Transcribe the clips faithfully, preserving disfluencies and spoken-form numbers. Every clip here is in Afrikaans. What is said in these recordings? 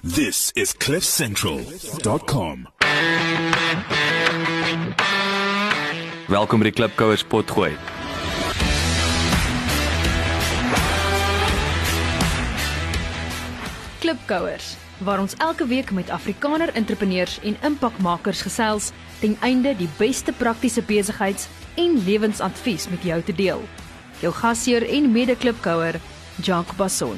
This is cliff central dot com. Welkom by die Klipkouers potgooi. Klipkouers, waar ons elke week met Afrikaner entrepreneurs en impakmakers gesels ten einde die beste praktiese besigheids- en lewensadvies met jou te deel. Jou gasheer en mede-klipkouer, Jacques Basson.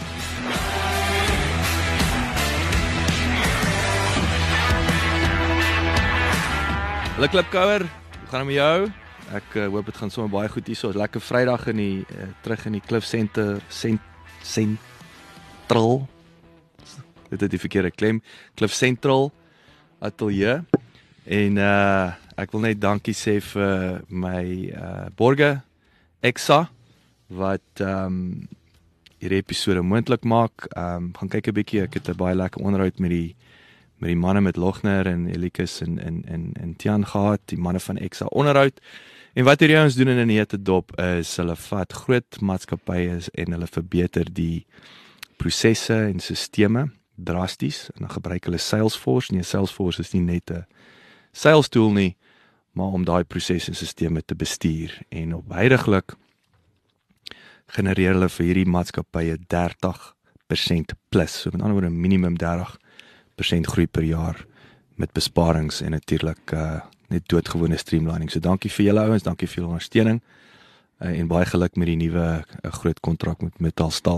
Hallo Klipkouer, hoe gaan het met jou? Ek uh, hoop het gaan sommer baie goed hier so. Lekker Vrydag in die uh, terug in die Cliff Center cent, Central. Dit het die verkeerde klem. Cliff Central Atelier. En uh, ek wil net dankie sê vir my uh, borge Exa wat um, hierdie episode moontlik maak. Um, gaan kyk 'n bietjie, ek het 'n baie lekker onderhoud met die met die manne met Logner en Elikus en en en en Tian gehad, die manne van Exa onderhoud. En wat hierdie ouens doen in 'n hete dop is hulle vat groot maatskappye en hulle verbeter die prosesse en sisteme drasties en dan gebruik hulle Salesforce. Nee, Salesforce is nie net 'n sales tool nie, maar om daai prosesse en sisteme te bestuur. En op huidiglik genereer hulle vir hierdie maatskappye dertig persent plus. So met ander woorde minimum dertig persent groei per jaar met besparings en natuurlik uh, net doodgewone streamlining. So dankie vir julle ouens, dankie vir julle ondersteuning uh, en baie geluk met die nuwe uh, groot kontrak met Metalstal.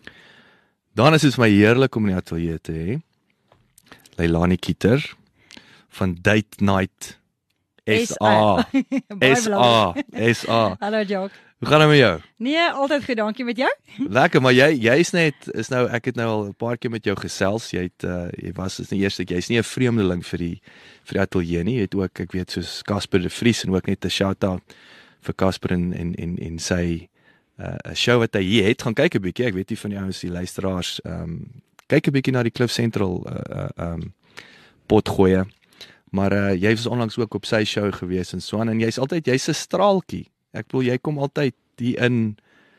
Dan is dit my heerlik om in die atelier te hê. Leilani Kieter van Date Night S A. S A. S A. Hallo Jacques. Hoe gaan dit met jou? Nee, altyd goed, dankie met jou. Lekker, maar jy jy's net is nou ek het nou al 'n paar keer met jou gesels. Jy het uh, jy was is nie eers ek jy's nie 'n vreemdeling vir die vir die atelier nie. Jy het ook ek weet soos Casper de Vries en ook net 'n shout-out vir Casper en en en, en sy 'n uh, show wat hy hier het. Gaan kyk 'n bietjie. Ek weet nie van die ouens die luisteraars ehm um, kyk 'n bietjie na die Cliff Central uh uh um potgoeie. Maar uh, jy was onlangs ook op sy show gewees en so aan en jy's altyd jy's 'n straaltjie. Ek bedoel jy kom altyd hier in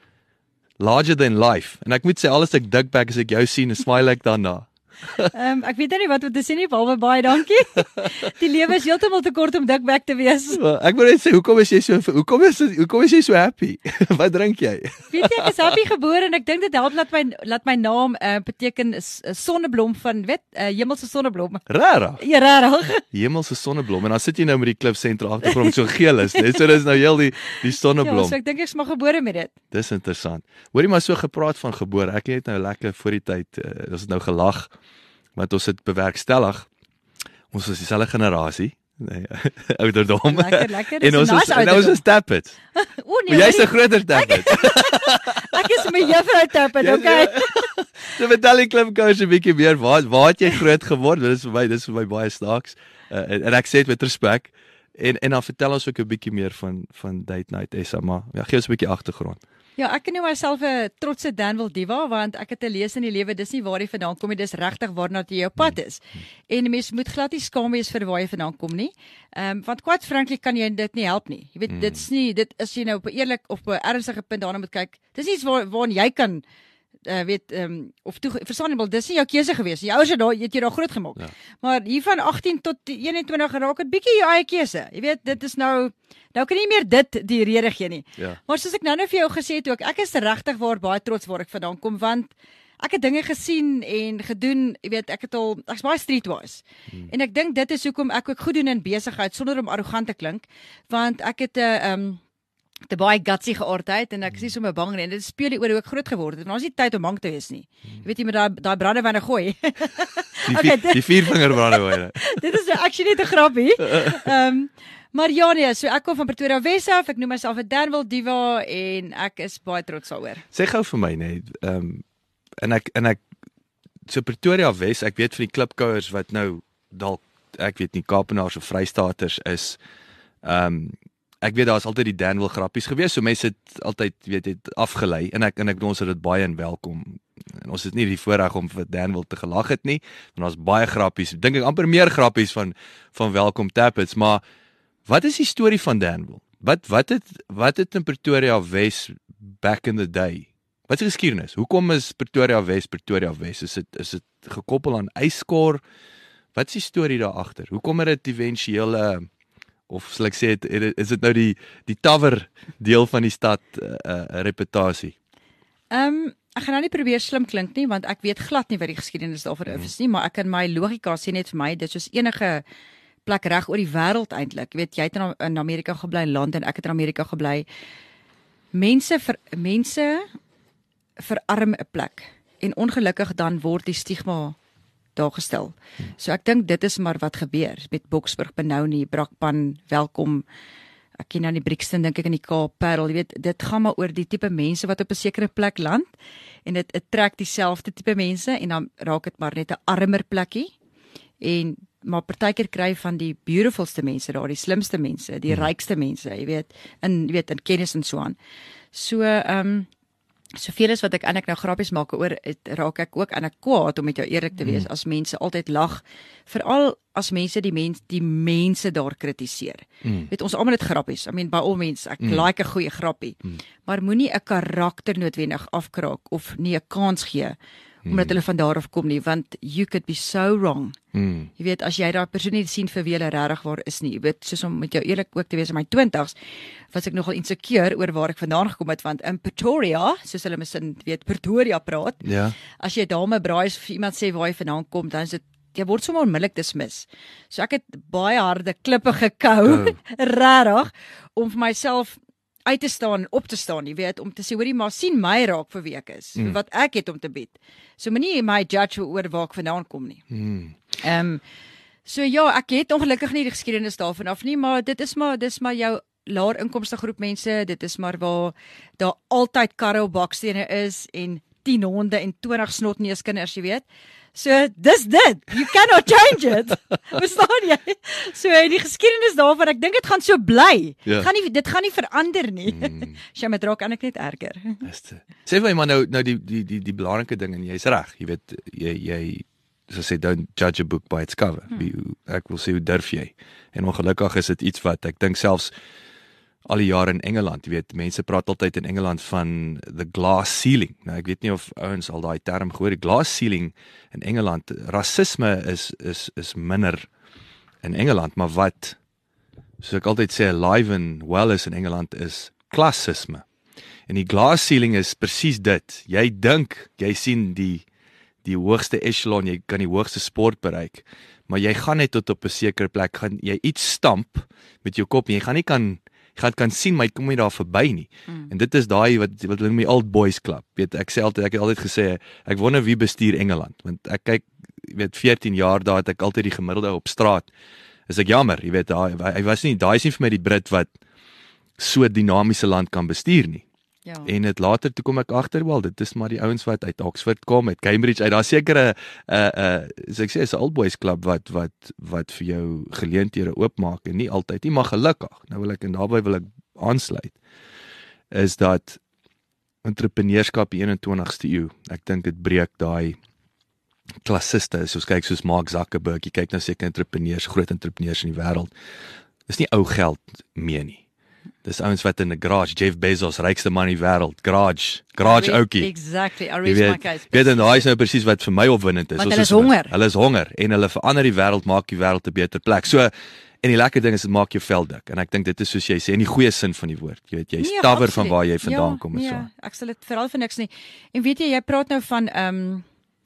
larger than life. En ek moet sê alles ek dik back as ek jou sien en smile ek daarna. Ehm um, ek weet nie wat om te sê nie, behalwe baie dankie. Die lewe is heeltemal te kort om dikbek te wees. Well, ek wil net sê hoekom is jy so hoekom is hoekom is jy so happy? Wat drink jy? Weet jy, ek is happy gebore en ek dink dit help dat my laat my naam uh, beteken is uh, sonneblom van weet uh, hemelse sonneblom. Rarig. Ja, rarig. Hemelse sonneblom en dan sit jy nou met die Cliff Central agtergrond so geel is, net so dis nou heel die die sonneblom. Ja, so ek dink ek's maar gebore met dit. Dis interessant. Hoorie maar so gepraat van gebore. Ek het nou lekker voor die tyd uh, ons het nou gelag. Want ons het bewerkstellig. Ons is dieselfde generasie, nee, ouderdom. Lekker, lekker. En ons is nou ons is Tappet. O nee, jy's 'n groter Tappet. Ek is my juffrou Tappet, okay. So vertel die Klipkouers 'n bietjie meer. Waar waar het jy groot geword? Dit is vir my, dis vir my baie snaaks. Uh, en, en ek sê dit met respek. En en dan vertel ons ook 'n bietjie meer van van Date Night S A, maar ja, gee ons 'n bietjie agtergrond. Ja, ek noem myself 'n trotse Danville diva want ek het 'n lees in die lewe, dis nie waar jy vandaan kom nie, dis regtig waarna jy jou pad is. En 'n mens moet glad nie skaam wees vir waar jy vandaan kom nie. Ehm um, want quite frankly kan jy dit nie help nie. Jy weet mm. dit's nie dit is jy nou op 'n eerlik of op 'n ernstige punt daarna moet kyk. Dis iets waar waarna jy kan uh, weet ehm um, of toe verstaan jy wel, dis nie jou keuse gewees. Jou ouers het daar het jy daar groot gemaak. Ja. Maar hier van agttien tot eenentwintig geraak het bietjie jou eie keuse. Jy weet dit is nou Nou kan jy nie meer dit die rede gee nie. Ja. Maar soos ek nou nou vir jou gesê het ook, ek is regtig waar baie trots waar ek vandaan kom want ek het dinge gesien en gedoen, jy weet, ek het al ek's baie streetwise. Hmm. En ek dink dit is hoekom ek ook goed doen in besigheid sonder om arrogant te klink, want ek het 'n uh, um, te baie gutsy geaardheid en ek is nie so bang nie. En dit speel die oor hoe ek groot geword het. Want ons is nie tyd om bang te wees nie. Jy weet jy met daai daai brandewyne gooi. Die, okay, vier, die viervinger brandewyne. Dit is actually net 'n grappie. Ehm um, Maar ja nee, so ek kom van Pretoria Wes af, ek noem myself 'n Danville diva en ek is baie trots daaroor. Sê gou vir my net, ehm um, en ek en ek so Pretoria Wes, ek weet van die Klipkouers wat nou dalk ek weet nie Kaapenaars of Vrystaaters is. Ehm um, ek weet daar's altyd die Danville grappies gewees, so mense het altyd weet het afgelei en ek en ek ons het dit baie en welkom. En ons het nie die voorreg om vir Danville te gelag het nie, want daar's baie grappies. Dink ek amper meer grappies van van welkom Tappets, maar wat is die storie van Danville? Wat wat het wat het in Pretoria Wes back in the day? Wat is die geskiedenis? Hoekom is Pretoria Wes Pretoria Wes? Is dit is dit gekoppel aan yskor? Wat is die storie daar agter? Hoekom het dit éventueel uh, of sal ek sê het, het, is dit nou die die tower deel van die stad 'n uh, uh, reputasie? Ehm um, ek gaan nou nie probeer slim klink nie want ek weet glad nie wat die geskiedenis daarvoor mm. is nie, maar ek kan my logika sê net vir my dit soos enige plek reg oor die wêreld eintlik. Jy weet jy het in, in Amerika gebly in Londen, ek het in Amerika gebly. Mense vir mense verarm 'n plek en ongelukkig dan word die stigma daar gestel. Hmm. So ek dink dit is maar wat gebeur met Boksburg, Benoni, Brakpan, Welkom. Ek ken nou die Brixton dink ek in die Kaap, Parel, jy weet dit gaan maar oor die tipe mense wat op 'n sekere plek land en dit dit trek dieselfde tipe mense en dan raak dit maar net 'n armer plekkie en maar partykeer kry van die beautifulste mense daar, die slimste mense, die hmm. rykste mense, jy weet, in jy weet in kennis en so aan. So ehm um, Soveel is wat ek eintlik nou grappies maak oor, het, raak ek ook aan 'n kwaad om met jou eerlik te wees, mm. as mense altyd lag, veral as mense die mens die mense daar kritiseer. Mm. Weet ons almal het grappies. I mean by all means, ek mm. like 'n goeie grappie, mm. maar moenie 'n karakter noodwendig afkraak of nie 'n kans gee omdat mm. hulle van daar af kom nie, want you could be so wrong. Mm. Jy weet as jy daai persoon nie sien vir wie hulle regtig waar is nie. Jy weet soos om met jou eerlik ook te wees in my twintigs was ek nogal insecure oor waar ek vandaan gekom het, want in Pretoria, soos hulle misin weet Pretoria praat. Ja. As jy daar met braai vir iemand sê waar jy vandaan kom, dan is dit jy word sommer onmiddellik dismis. So ek het baie harde klippe gekou, oh. regtig om vir myself uit te staan, op te staan, jy weet, om te sê, hoorie, maar sien my raak vir wie ek is, mm. wat ek het om te bied. So moenie my judge oor waar ek vandaan kom nie. Mm. Um, so ja, ek het ongelukkig nie die geskiedenis daarvan af nie, maar dit is maar, dit is maar jou laer inkomste groep mense, dit is maar waar daar altyd karre op bakstene is, en tien honde en twintig snotneuskinders, jy weet. So, dis dit. You cannot change it. Verstaan jy? So, die geskiedenis daarvan, ek dink dit gaan so bly. Ja. Gaan nie, dit gaan nie verander nie. Mm. As jy met raak, kan ek net erger. Sê vir my maar nou, nou die, die, die, die belangrike ding, en jy is reg, jy weet, jy, jy so sê, don't judge a book by its cover. Hmm. Ek wil sê, hoe durf jy? En ongelukkig is dit iets wat, ek dink selfs, al die jare in Engeland, jy weet, mense praat altyd in Engeland van the glass ceiling. Nou, ek weet nie of ouens al daai term gehoor het. Glass ceiling in Engeland, rasisme is is is minder in Engeland, maar wat, soos ek altyd sê, alive and well is in Engeland is klassisme. En die glass ceiling is presies dit. Jy dink, jy sien die die hoogste echelon, jy kan die hoogste sport bereik, maar jy gaan net tot op 'n sekere plek, gaan jy iets stamp met jou kop en jy gaan nie kan Jy gaan kan sien, maar jy kom nie daar verby nie. Mm. En dit is daai wat wat hulle noem die Old Boys Club. Weet, ek sê altyd, ek het altyd gesê, ek wonder wie bestuur Engeland, want ek kyk, jy weet, veertien jaar daar het ek altyd die gemiddelde op straat. Is ek jammer, jy weet, daai hy was nie, daai is nie vir my die Brit wat so dinamiese land kan bestuur nie. Ja. En het later toe kom ek agter, wel, dit is maar die ouens wat uit Oxford kom, uit Cambridge, uit daar sekere uh uh so ek sê, is 'n Old Boys Club wat wat wat vir jou geleenthede oopmaak en nie altyd nie, maar gelukkig. Nou wil ek en daarbey wil ek aansluit is dat entrepreneurskap die eenentwintigste eeu. Ek dink dit breek daai klassiste, soos kyk soos Mark Zuckerberg, jy kyk nou seker entrepreneurs, groot entrepreneurs in die wêreld. Dis nie ou geld meer nie. Dis ouens wat in 'n garage, Jeff Bezos, rykste man in die wêreld, garage, garage oukie. Exactly, I reach my case. Weet en daai is nou presies wat vir my opwindend is. Want hulle is honger. Hulle is honger en hulle verander die wêreld, maak die wêreld 'n beter plek. So en die lekker ding is dit maak jou vel dik. En ek dink dit is soos jy sê in die goeie sin van die woord. Jy weet, jy is tawer van waar jy vandaan ja, kom en nee, so. Ek sal dit veral vir niks nie. En weet jy, jy praat nou van ehm um,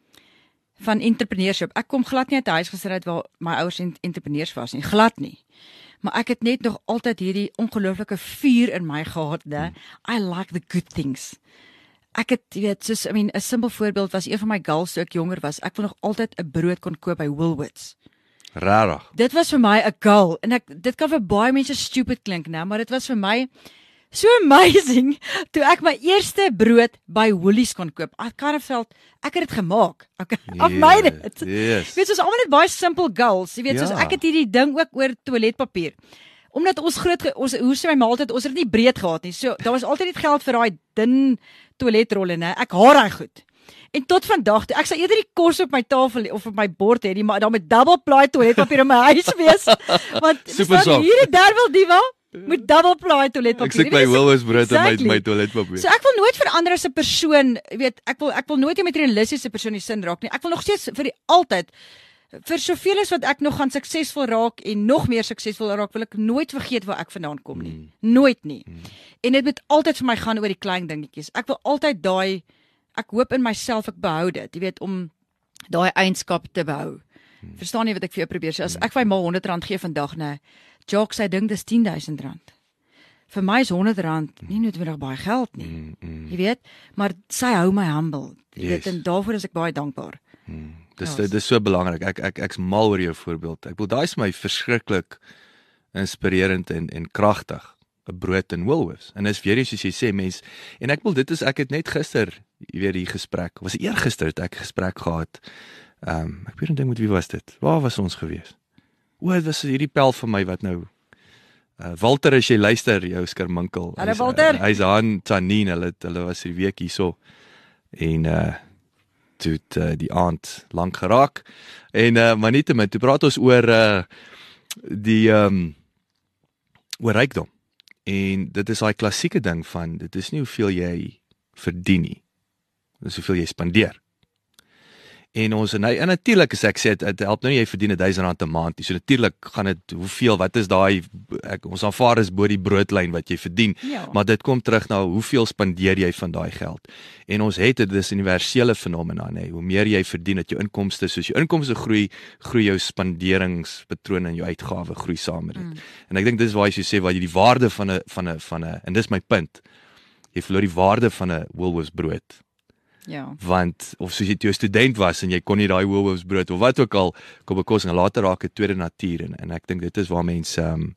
van entrepreneurship. Ek kom glad nie uit 'n huis gesit uit waar my ouers entrepreneurs was nie, glad nie. Maar ek het net nog altyd hierdie ongelooflike vuur in my gehad, né? Hmm. I like the good things. Ek het, jy weet, soos, I mean, 'n simpel voorbeeld was een van my goals toe ek jonger was. Ek wil nog altyd 'n brood kon koop by Woolworths. Rarig. Dit was vir my 'n goal en ek dit kan vir baie mense stupid klink, né, maar dit was vir my so amazing toe ek my eerste brood by Woolies kon koop. I kind of felt ek het dit gemaak. Okay, yeah, I've made it. Yes. Jy weet, soos almal net baie simple goals. Jy weet, ja. soos ek het hierdie ding ook oor toiletpapier. Omdat ons groot ons hoe sê my ma altyd, ons het nie breed gehad nie. So daar was altyd net geld vir daai dun toiletrolle, né. Ek haat daai goed. En tot vandag toe, ek sal eerder die kos op my tafel of op my bord hê, nie, maar dan met double ply toiletpapier in my huis wees. Want super hierdie Derwel Diva moet double ply toiletpapier. Ek soek my Woolworths brood exactly. in my, my toiletpapier. So ek wil nooit verander as 'n persoon, weet, ek wil ek wil nooit 'n materialistiese persoon in sin raak nie. Ek wil nog steeds vir die altyd vir soveel as wat ek nog gaan suksesvol raak en nog meer suksesvol raak, wil ek nooit vergeet waar ek vandaan kom nie. Mm. Nooit nie. Mm. En dit moet altyd vir my gaan oor die klein dingetjies. Ek wil altyd daai ek hoop in myself ek behou dit, jy weet, om daai eienskap te behou. Mm. Verstaan jy wat ek vir jou probeer sê? As ek vir my ma honderd rand gee vandag, nee, Jock sy ding dis tien duisend rand. Vir my is honderd rand nie noodwendig baie geld nie. Mm, mm. Jy weet, maar sy hou my humble. Jy yes. weet, en daarvoor is ek baie dankbaar. Mm. Dis ja, dis so belangrik. Ek ek ek's mal oor jou voorbeeld. Ek wil daai is my verskriklik inspirerend en en kragtig. 'n Brood in Woolworths. En dis weer eens soos jy sê mens en ek wil dit is ek het net gister weer die gesprek. Was eergister het ek 'n gesprek gehad. Ehm um, ek weet nie ding met wie was dit. Waar was ons gewees? O, dit was hierdie pel van my wat nou uh, Walter as jy luister, jou skerminkel. Hallo Walter. Hy's uh, aan Tanine, hulle hulle was hierdie week hierso. En uh toe uh, die aand lank geraak. En uh, maar nietemin, toe praat ons oor uh, die ehm um, oor rykdom. En dit is daai klassieke ding van dit is nie hoeveel jy verdien nie. Dit is hoeveel jy spandeer. En ons en, en natuurlik as ek sê dit help nou nie jy verdien duisend rand 'n maand nie. So natuurlik gaan dit hoeveel wat is daai ek ons aanvaar is bo die broodlyn wat jy verdien. Ja. Maar dit kom terug na hoeveel spandeer jy van daai geld. En ons het dit dis universele fenomena nê. Hoe meer jy verdien dat jou inkomste soos jou inkomste groei, groei jou spanderingspatrone en jou uitgawe groei saam met dit. Mm. En ek dink dis waar jy so sê waar jy die waarde van 'n van 'n van 'n en dis my punt. Jy verloor die waarde van 'n Woolworths brood. Ja. Want of soos jy toe 'n student was en jy kon nie daai Woolworths brood of wat ook al kom bekos en later raak dit tweede natuur en en ek dink dit is waar mense um,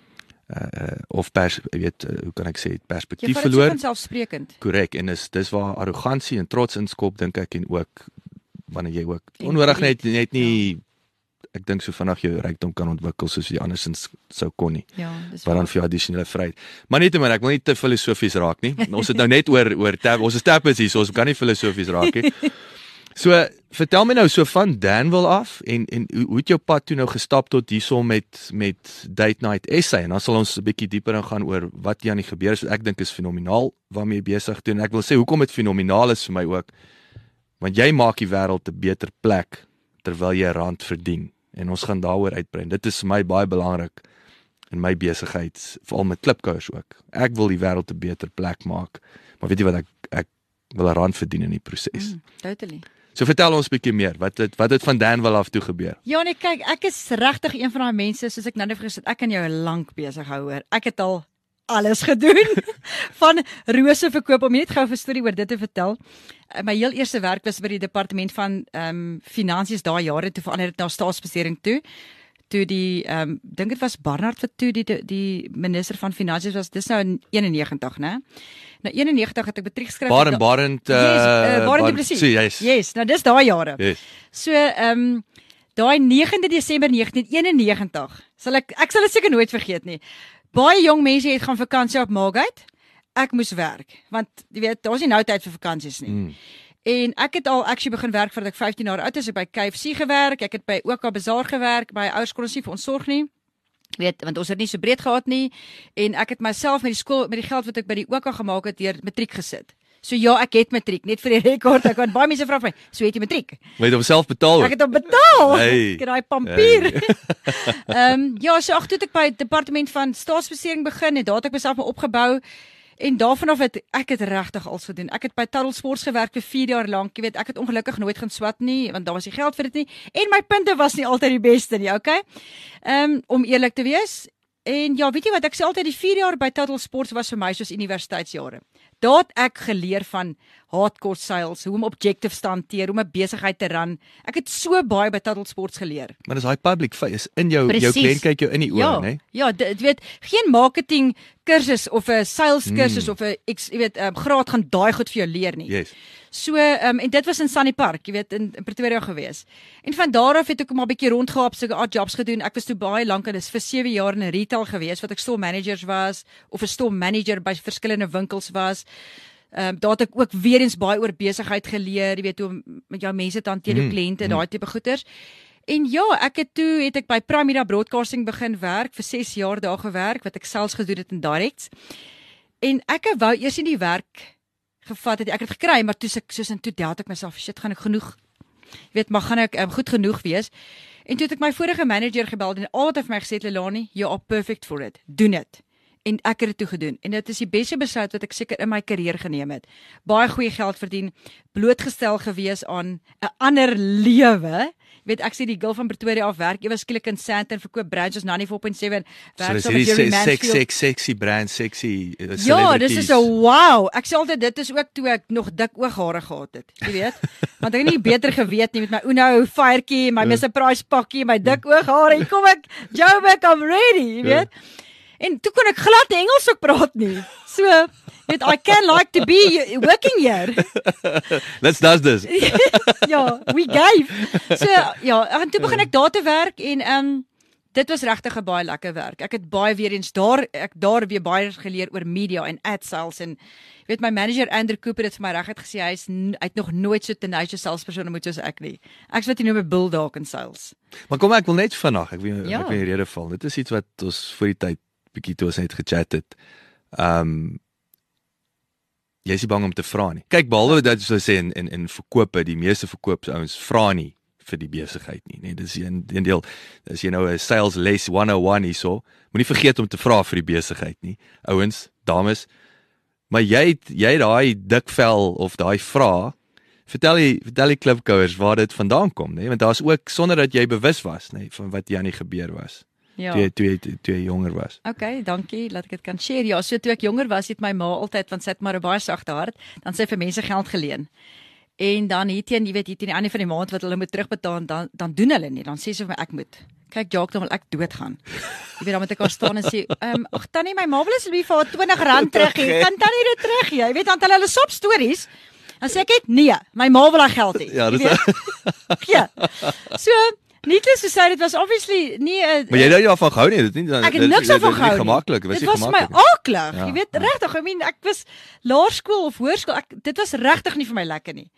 uh, of pers jy weet uh, hoe kan ek sê perspektief ja, verloor. Ja, dit is selfsprekend. Korrek en is dis waar arrogansie en trots inskop dink ek en ook wanneer jy ook onnodig net net nie ja. Ek dink so vinnig jou rykdom kan ontwikkel soos jy andersins sou kon nie. Ja, dis waar. Dan vir jou addisionele vryheid. Maar net maar ek wil nie te filosofies raak nie. Ons het nou net oor oor tab, ons is tappers hier, so ons kan nie filosofies raak nie. So vertel my nou so van Danville af en en hoe, hoe het jou pad toe nou gestap tot hierso met met Date Night S A en dan sal ons 'n bietjie dieper ingaan oor wat hier aan die gebeur is wat ek dink is fenomenaal waarmee jy besig doen. En ek wil sê hoekom dit fenomenaal is vir my ook. Want jy maak die wêreld 'n beter plek terwyl jy 'n rand verdien. En ons gaan daaroor uitbrei. Dit is vir my baie belangrik in my besigheid, veral met klipkouers ook. Ek wil die wêreld 'n beter plek maak. Maar weet jy wat ek ek wil 'n rand verdien in die proses. Mm, totally. So vertel ons 'n bietjie meer. Wat het wat het van Danville af toe gebeur? Ja nee, kyk, ek is regtig een van daai mense soos ek nou net gesê het, ek kan jou lank besig hou hoor. Ek het al alles gedoen van rose verkoop om net gou 'n storie oor dit te vertel. My heel eerste werk was by die departement van ehm um, finansies daai jare toe verander dit na staatsbesteding toe. Toe die ehm um, dink dit was Barnard wat toe die die minister van finansies was. Dis nou in eenennegentig, né? Nou eenennegentig het ek matriek geskryf. Barend Barend uh, yes, uh, Barend presies. Yes. yes, nou dis daai jare. Yes. So ehm um, daai negende Desember negentien eenennegentig. Sal ek ek sal dit seker nooit vergeet nie. Baie jong mense het gaan vakansie op Margate. Ek moes werk, want jy weet, daar's nie nou tyd vir vakansies nie. Mm. En ek het al actually begin werk voordat ek vyftien jaar oud is, ek by K F C gewerk, ek het by OK Bazaar gewerk, by ouers kon ons nie vir ons sorg nie. Jy weet, want ons het nie so breed gehad nie en ek het myself met die skool met die geld wat ek by die OK gemaak het deur matriek gesit. So ja, ek het matriek, net vir die rekord, ek want baie mense vra vir my, so het jy matriek? Jy het homself betaal. Ek het hom betaal. Hey. Ek het daai pampier. Ehm hey. um, ja, so ag toe het ek by departement van staatsbesteding begin en daar het ek myself maar opgebou. En daarvan af het ek het regtig alles gedoen. Ek het by Tuttle Sports gewerk vir vier jaar lank. Jy weet, ek het ongelukkig nooit gaan swat nie, want daar was nie geld vir dit nie. En my punte was nie altyd die beste nie, okay? Ehm um, om eerlik te wees. En ja, weet jy wat, ek sê altyd die vier jaar by Tuttle Sports was vir my soos universiteitsjare. Daar het ek geleer van hardcore sales, hoe om objectives te hanteer, hoe om 'n besigheid te run. Ek het so baie by Tuttle Sports geleer. Maar dis daai public face in jou Precies. jou kliënt kyk jou in die oë, ja, né? Ja, dit weet geen marketing kursus of 'n sales kursus mm. of 'n jy weet 'n um, graad gaan daai goed vir jou leer nie. Yes. So um, en dit was in Sunny Park, jy weet in, in Pretoria gewees. En van daar af het ek maar 'n bietjie rondgehaap, so 'n odd jobs gedoen. Ek was toe baie lank en dis vir sewe jaar in retail gewees wat ek store managers was of 'n store manager by verskillende winkels was. Ehm um, daar het ek ook weer eens baie oor besigheid geleer, jy weet hoe om met jou mense te hanteer, jou mm, kliënte, mm. daai tipe goeders. En ja, ek het toe het ek by Prime Media Broadcasting begin werk, vir ses jaar daar gewerk, wat ek selfs gedoen het in Directs. En ek wou eers nie die werk gevat het, ek het gekry, maar toe ek soos in toe daat ek myself, shit, gaan ek genoeg, jy weet, maar gaan ek um, goed genoeg wees. En toe het ek my vorige manager gebeld en al wat hy vir my gesê het, Lelani, you are perfect for it, doen dit. En ek het dit toe gedoen. En dit is die beste besluit wat ek seker in my karier geneem het. Baie goeie geld verdien, blootgestel gewees aan 'n ander lewe. Jy weet, ek sê die girl van Pretoria af werk, ewe skielik in Sandton, verkoop brands soos ninety four point seven, werk so so met Jerry Mansfield. Sex, sex, sexy brand, sexy uh, celebrities. Ja, dis is 'n wow. Ek sê altyd dit is ook toe ek nog dik ooghare gehad het, jy weet. Want ek het nie beter geweet nie met my Uno firetjie, my Mister Price pakkie, my dik ooghare. Kom ek, Joburg, I'm ready, jy weet. En toe kon ek glad nie Engels ook praat nie. So, weet, I can like to be working here. Let's does this. Ja, we gave. So, ja, en toe begin ek daar te werk en um, dit was regtig 'n baie lekker werk. Ek het baie weer eens daar, ek daar weer baie geleer oor media en ad sales en weet my manager Andrew Cooper het vir my reguit gesê hy is hy het nog nooit so tenacious salesperson ontmoet soos ek nie. Ek sê wat jy noem 'n bulldog in sales. Maar kom ek wil net vanaand, ek wil Ja. ek wil in rede val. Dit is iets wat ons voor die tyd bietjie toe ons net gechat het. Um jy is nie bang om te vra nie. Kyk, behalwe dat jy sê in in in verkope, die meeste verkoopsouens vra nie vir die besigheid nie, nee, dis 'n een deel. Dis jy nou 'n sales les one oh one hierso. Moenie vergeet om te vra vir die besigheid nie. Ouens, dames, maar jy het, jy het daai dik vel of daai vra. Vertel die vertel die klipkouers waar dit vandaan kom, nê? Want daar's ook sonder dat jy bewus was, nê, van wat hier aan die gebeur was. Ja. Toe jy toe jy toe jy jonger was. Okay, dankie, laat ek dit kan share. Ja, so toe ek jonger was, het my ma altyd, want sy het maar 'n baie sagte hart, dan sy vir mense geld geleen. En dan hier teen, jy weet, hier teen die einde van die maand wat hulle moet terugbetaal, dan dan doen hulle nie. Dan sê sy vir my ek moet. Kyk, Jacques, dan wil ek doodgaan. Jy weet, dan moet ek daar staan en sê, ehm, um, ag tannie, my ma wil asseblief vir haar twentig rand teruggee. Kan tannie dit teruggee? Jy weet, dan hulle hulle sop stories. Dan sê ek net nee, my ma wil haar geld hê. Ja, dis ja. So needless to say, dit was obviously nie 'n Maar jy het nie daarvan gehou nie, dit nie. Ek het niks daarvan gehou nie. Gemaklik, dit was dit nie was vir my gemaklik. aaklig. Ja, Jy weet, ja. regtig, I mean, ek was laerskool of hoërskool, ek dit was regtig nie vir my lekker nie.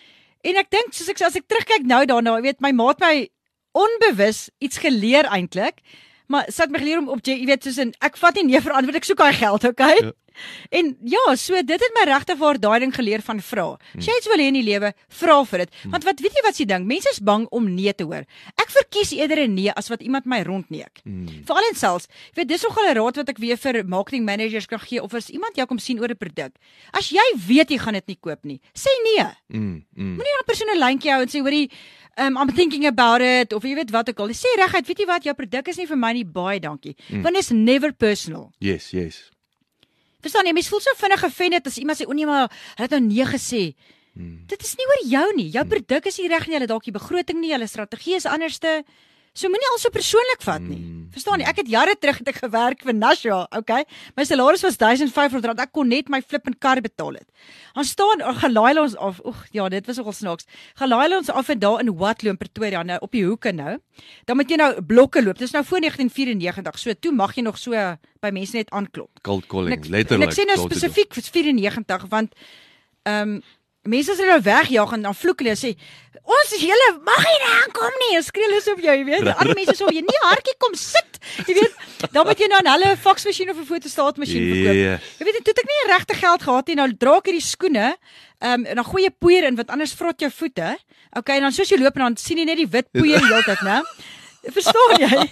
En ek dink soos ek as ek terugkyk nou daarna, jy weet, my ma het my onbewus iets geleer eintlik, maar sy het my geleer om op jy weet soos in ek vat nie nee vir antwoord, ek soek daai geld, okay? Ja. En ja, so dit het my regtig waar daai ding geleer van vra. As jy iets wil hê in die lewe, vra vir dit. Want wat weet jy wat s'ie ding? Mense is bang om nee te hoor. Ek verkies eerder 'n nee as wat iemand my rondneek. Hmm. Veral in sales. Jy weet, dis nogal 'n raad wat ek weer vir marketing managers kan gee of as iemand jou kom sien oor 'n produk. As jy weet jy gaan dit nie koop nie, sê nee. Mm, mm. Moenie daai persoon 'n lyntjie hou en sê hoorie, um, I'm thinking about it of jy weet wat ook al. Sê reguit, weet jy wat, jou produk is nie vir my nie, baie dankie. Mm. Want it's never personal. Yes, yes. Verstaan jy, mens voel so vinnig offended as iemand sê, o nee, maar hulle het nou nee gesê. Hmm. Dit is nie oor jou nie. Jou produk is nie reg nie, hulle dalk die begroting nie, hulle strategie is anderste. So moenie al so persoonlik vat nie. Hmm. Verstaan jy, ek het jare terug het ek gewerk vir Nasha, okay? My salaris was duisend vyf honderd rand. Ek kon net my flippend kar betaal het. Dan staan gelaai hulle ons af. Oeg, ja, dit was nogal snaaks. Gelaai hulle ons af en daar in Watlow in Pretoria nou op die hoeke nou. Dan moet jy nou blokke loop. Dis nou voor negentien vyf-en-negentig. So toe mag jy nog so by mense net aanklop. Cold calling, Ek, letterlik. ek sê nou spesifiek vir vyf-en-negentig want ehm um, mense as hulle nou wegjaag en dan vloek hulle en sê ons is julle mag nie daar aankom nie. En skree hulle so op jou, jy weet. Ander mense so jy nie hartjie kom sit. Jy weet, dan moet jy nou aan hulle 'n faksmasjien of 'n fotostaatmasjien verkoop. Yes. Jy weet, toe het ek nie regte geld gehad nie. Nou dra ek hierdie skoene, ehm um, en dan gooi jy poeier in want anders vrot jou voete. Okay, en dan soos jy loop en dan sien jy net die wit poeier die hele tyd, né? Verstaan jy?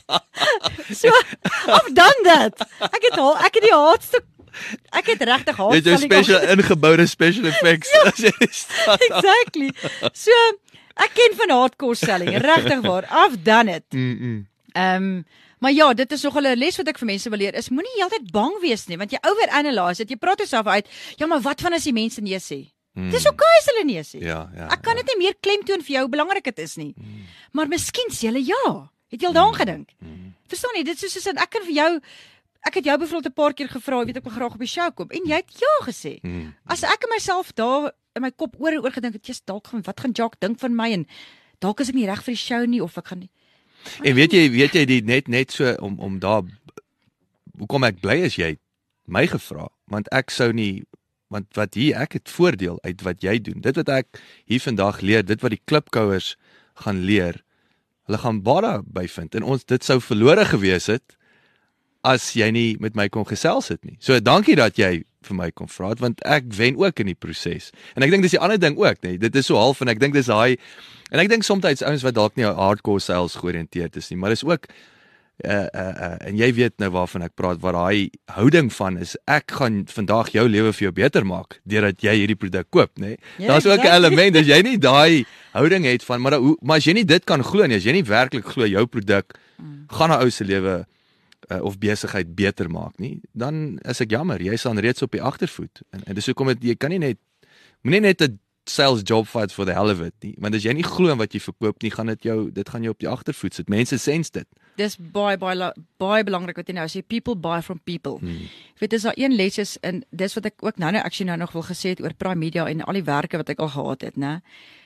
So, I've done that. Ek het al, ek het die hardste Ek het regtig haat. Jy het jou special ingeboude special effects as jy staan. Exactly. So, ek ken van hardcore selling, regtig waar. I've done it. Mm. -mm. Ehm, um, maar ja, dit is nogal 'n les wat ek vir mense wil leer. Is moenie heeltyd bang wees nie, want jy overanalyse dit. Jy praat jouself uit. Ja, maar wat van as die mense nee sê? Mm. Dis okay as hulle nee sê. Ja, ja. Ek kan dit ja. nie meer klemtoon vir jou hoe belangrik dit is nie. Mm. Maar miskien sê hulle ja. Het jy al daaraan gedink? Mm. Verstaan jy? Dit is soos ek kan vir jou Ek het jou byvoorbeeld 'n paar keer gevra, weet ek wil graag op die show kom en jy het ja gesê. Mm. As ek in myself daar in my kop oor en oor gedink het, jy's dalk gaan wat gaan Jacques dink van my en dalk is ek nie reg vir die show nie of ek gaan nie. En weet jy, weet jy die net net so om om daar hoekom ek bly is jy my gevra, want ek sou nie want wat hier ek het voordeel uit wat jy doen. Dit wat ek hier vandag leer, dit wat die klipkouers gaan leer, Hulle gaan baie daarby vind en ons dit sou verlore gewees het as jy nie met my kon gesels het nie. So dankie dat jy vir my kom vra het, want ek wen ook in die proses. En ek dink dis die ander ding ook, nee. Dit is so half en ek dink dis daai en ek dink soms ouens wat dalk nie hardcore sales georiënteerd is nie, maar dis ook Uh, uh, uh, en jy weet nou waarvan ek praat, waar daai houding van is, ek gaan vandag jou lewe vir jou beter maak, deurdat jy hierdie produk koop, nê? Nee? Daar's ook 'n element, as jy nie daai houding het van, maar, maar as jy nie dit kan glo nie, as jy nie werklik glo jou produk mm. gaan 'n ou se lewe uh, of besigheid beter maak nie, dan is ek jammer, jy staan reeds op die agtervoet. En, en dis hoekom dit, jy kan nie net, moenie net 'n sales job fight for the hell of it nie, want as jy nie glo in wat jy verkoop nie, gaan dit jou, dit gaan jou op die agtervoet sit. Mense sens dit. Dis baie baie baie belangrik wat jy nou sê, people buy from people. Hmm. Ek weet dis daar een les is en dis wat ek ook nou nou actually nou nog wil gesê het oor Prime Media en al die werke wat ek al gehad het, né?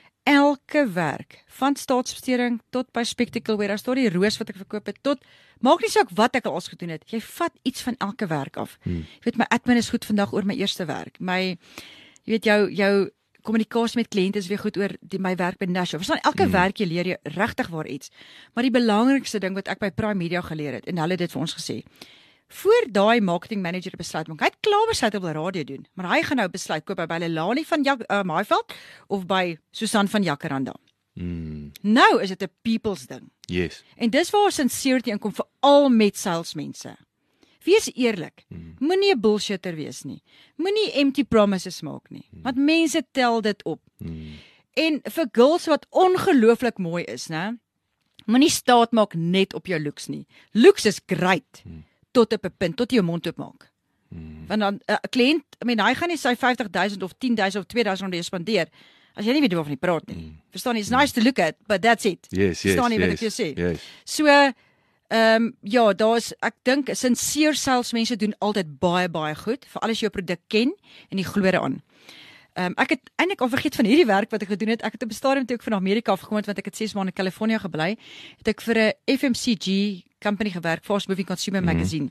Elke werk, van staatsbesteding tot by Spectacle Wear, as tot die roos wat ek verkoop het, tot maak nie saak wat ek al ons gedoen het. Jy vat iets van elke werk af. Hmm. Jy weet my admin is goed vandag oor my eerste werk. My jy weet jou jou kommunikasie met kliënte is weer goed oor die, my werk by Nash. Verstaan, elke mm. werk jy leer jy regtig waar iets. Maar die belangrikste ding wat ek by Prime Media geleer het, en hulle het dit vir ons gesê, voor daai marketing manager besluit maak, hy het klaar besluit op die radio doen, maar hy gaan nou besluit, koop hy by Lelani van Jak, uh, Maaiveld, of by Susan van Jacaranda. Mm. Nou is dit 'n people's ding. Yes. En dis waar sincerity inkom, veral met salesmense. Wees eerlik, hmm. moenie 'n bullshitter wees nie, moenie empty promises maak nie, hmm. want mense tel dit op. Hmm. En vir girls wat ongelooflik mooi is, né, moenie staat maak net op jou looks nie. Looks is great, hmm. tot op 'n punt, tot jy jou mond oop maak. Hmm. Want dan 'n uh, kliënt, I mean, hy gaan nie sy vyftig duisend of tien duisend of twee duisend rand spandeer, as jy nie weet waarvan jy praat nie. Hmm. Verstaan, it's nice to look at, but that's it. Yes, yes, Verstaan nie yes, wat ek jou sê. Yes. So, Ehm um, ja, daar's ek dink sincere salesmense doen altyd baie baie goed, veral as jy jou produk ken en jy glo daaraan. Ehm um, ek het eintlik al vergeet van hierdie werk wat ek gedoen het. Ek het op 'n stadium toe ek van Amerika afgekom het, want ek het ses maande in Kalifornië gebly, het ek vir 'n F M C G company gewerk, Fast Moving Consumer mm-hmm. Magazine.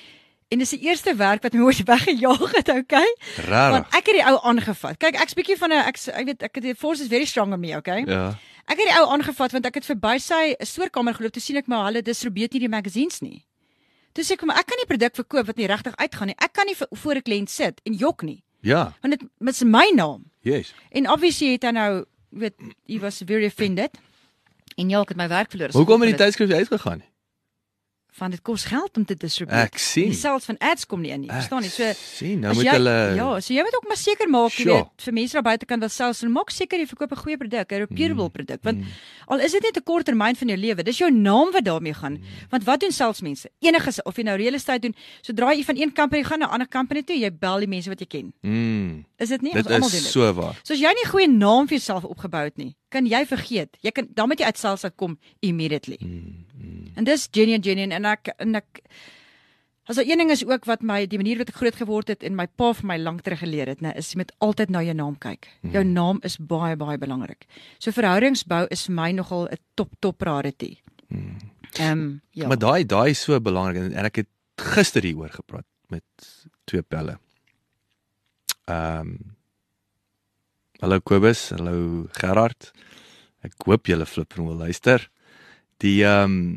En dis die eerste werk wat my ooit weggejaag het, okay? Rarig. Want ek het die ou aangevat. Kyk, ek's bietjie van 'n ek ek weet ek het die force is very strong on me, okay? Ja. Ek het die ou aangevat want ek het verby sy stoorkamer geloop, toe sien ek maar hulle distribueer nie die magazines nie. Toe sê ek maar ek kan nie produk verkoop wat nie regtig uitgaan nie. Ek kan nie voor 'n kliënt sit en jok nie. Ja. Want dit is my naam. Yes. En obviously het hy nou weet he was very offended. En ja, ek het my werk verloor. Hoekom het die tydskrif uitgegaan? Van dit kos geld om te distribueer. Ek sien. Die sales van ads kom nie in nie, verstaan nie. So sien, nou moet jy, hulle ja, so jy moet ook maar seker maak, jy sure. weet, vir mense daar buite kan wat sales en maak seker jy verkoop 'n goeie produk, 'n repeatable mm. produk, want mm. al is dit net 'n kort termyn van jou lewe, dis jou naam wat daarmee gaan. Mm. Want wat doen salesmense? Enige of jy nou real estate doen, sodra jy van een company gaan na 'n ander company toe, jy bel die mense wat jy ken. Mm. Is dit nie? Dit Ons almal is doen dit. So waar. So as jy nie 'n goeie naam vir jouself opgebou het nie, kan jy vergeet. Jy kan dan moet jy uit sales uitkom immediately. Mm. Mm. En dis genuine genuine en ek en ek as er een ding is ook wat my die manier wat ek groot geword het en my pa vir my lank terug geleer het, né, is jy moet altyd na jou naam kyk. Mm. Jou naam is baie baie belangrik. So verhoudingsbou is vir my nogal 'n top top priority. Mm. Um, ja. Maar daai daai is so belangrik en, en ek het gister hieroor gepraat met twee pelle. Ehm um, Hallo Kobus, hallo Gerard. Ek hoop julle flip en wil luister. Die ehm um,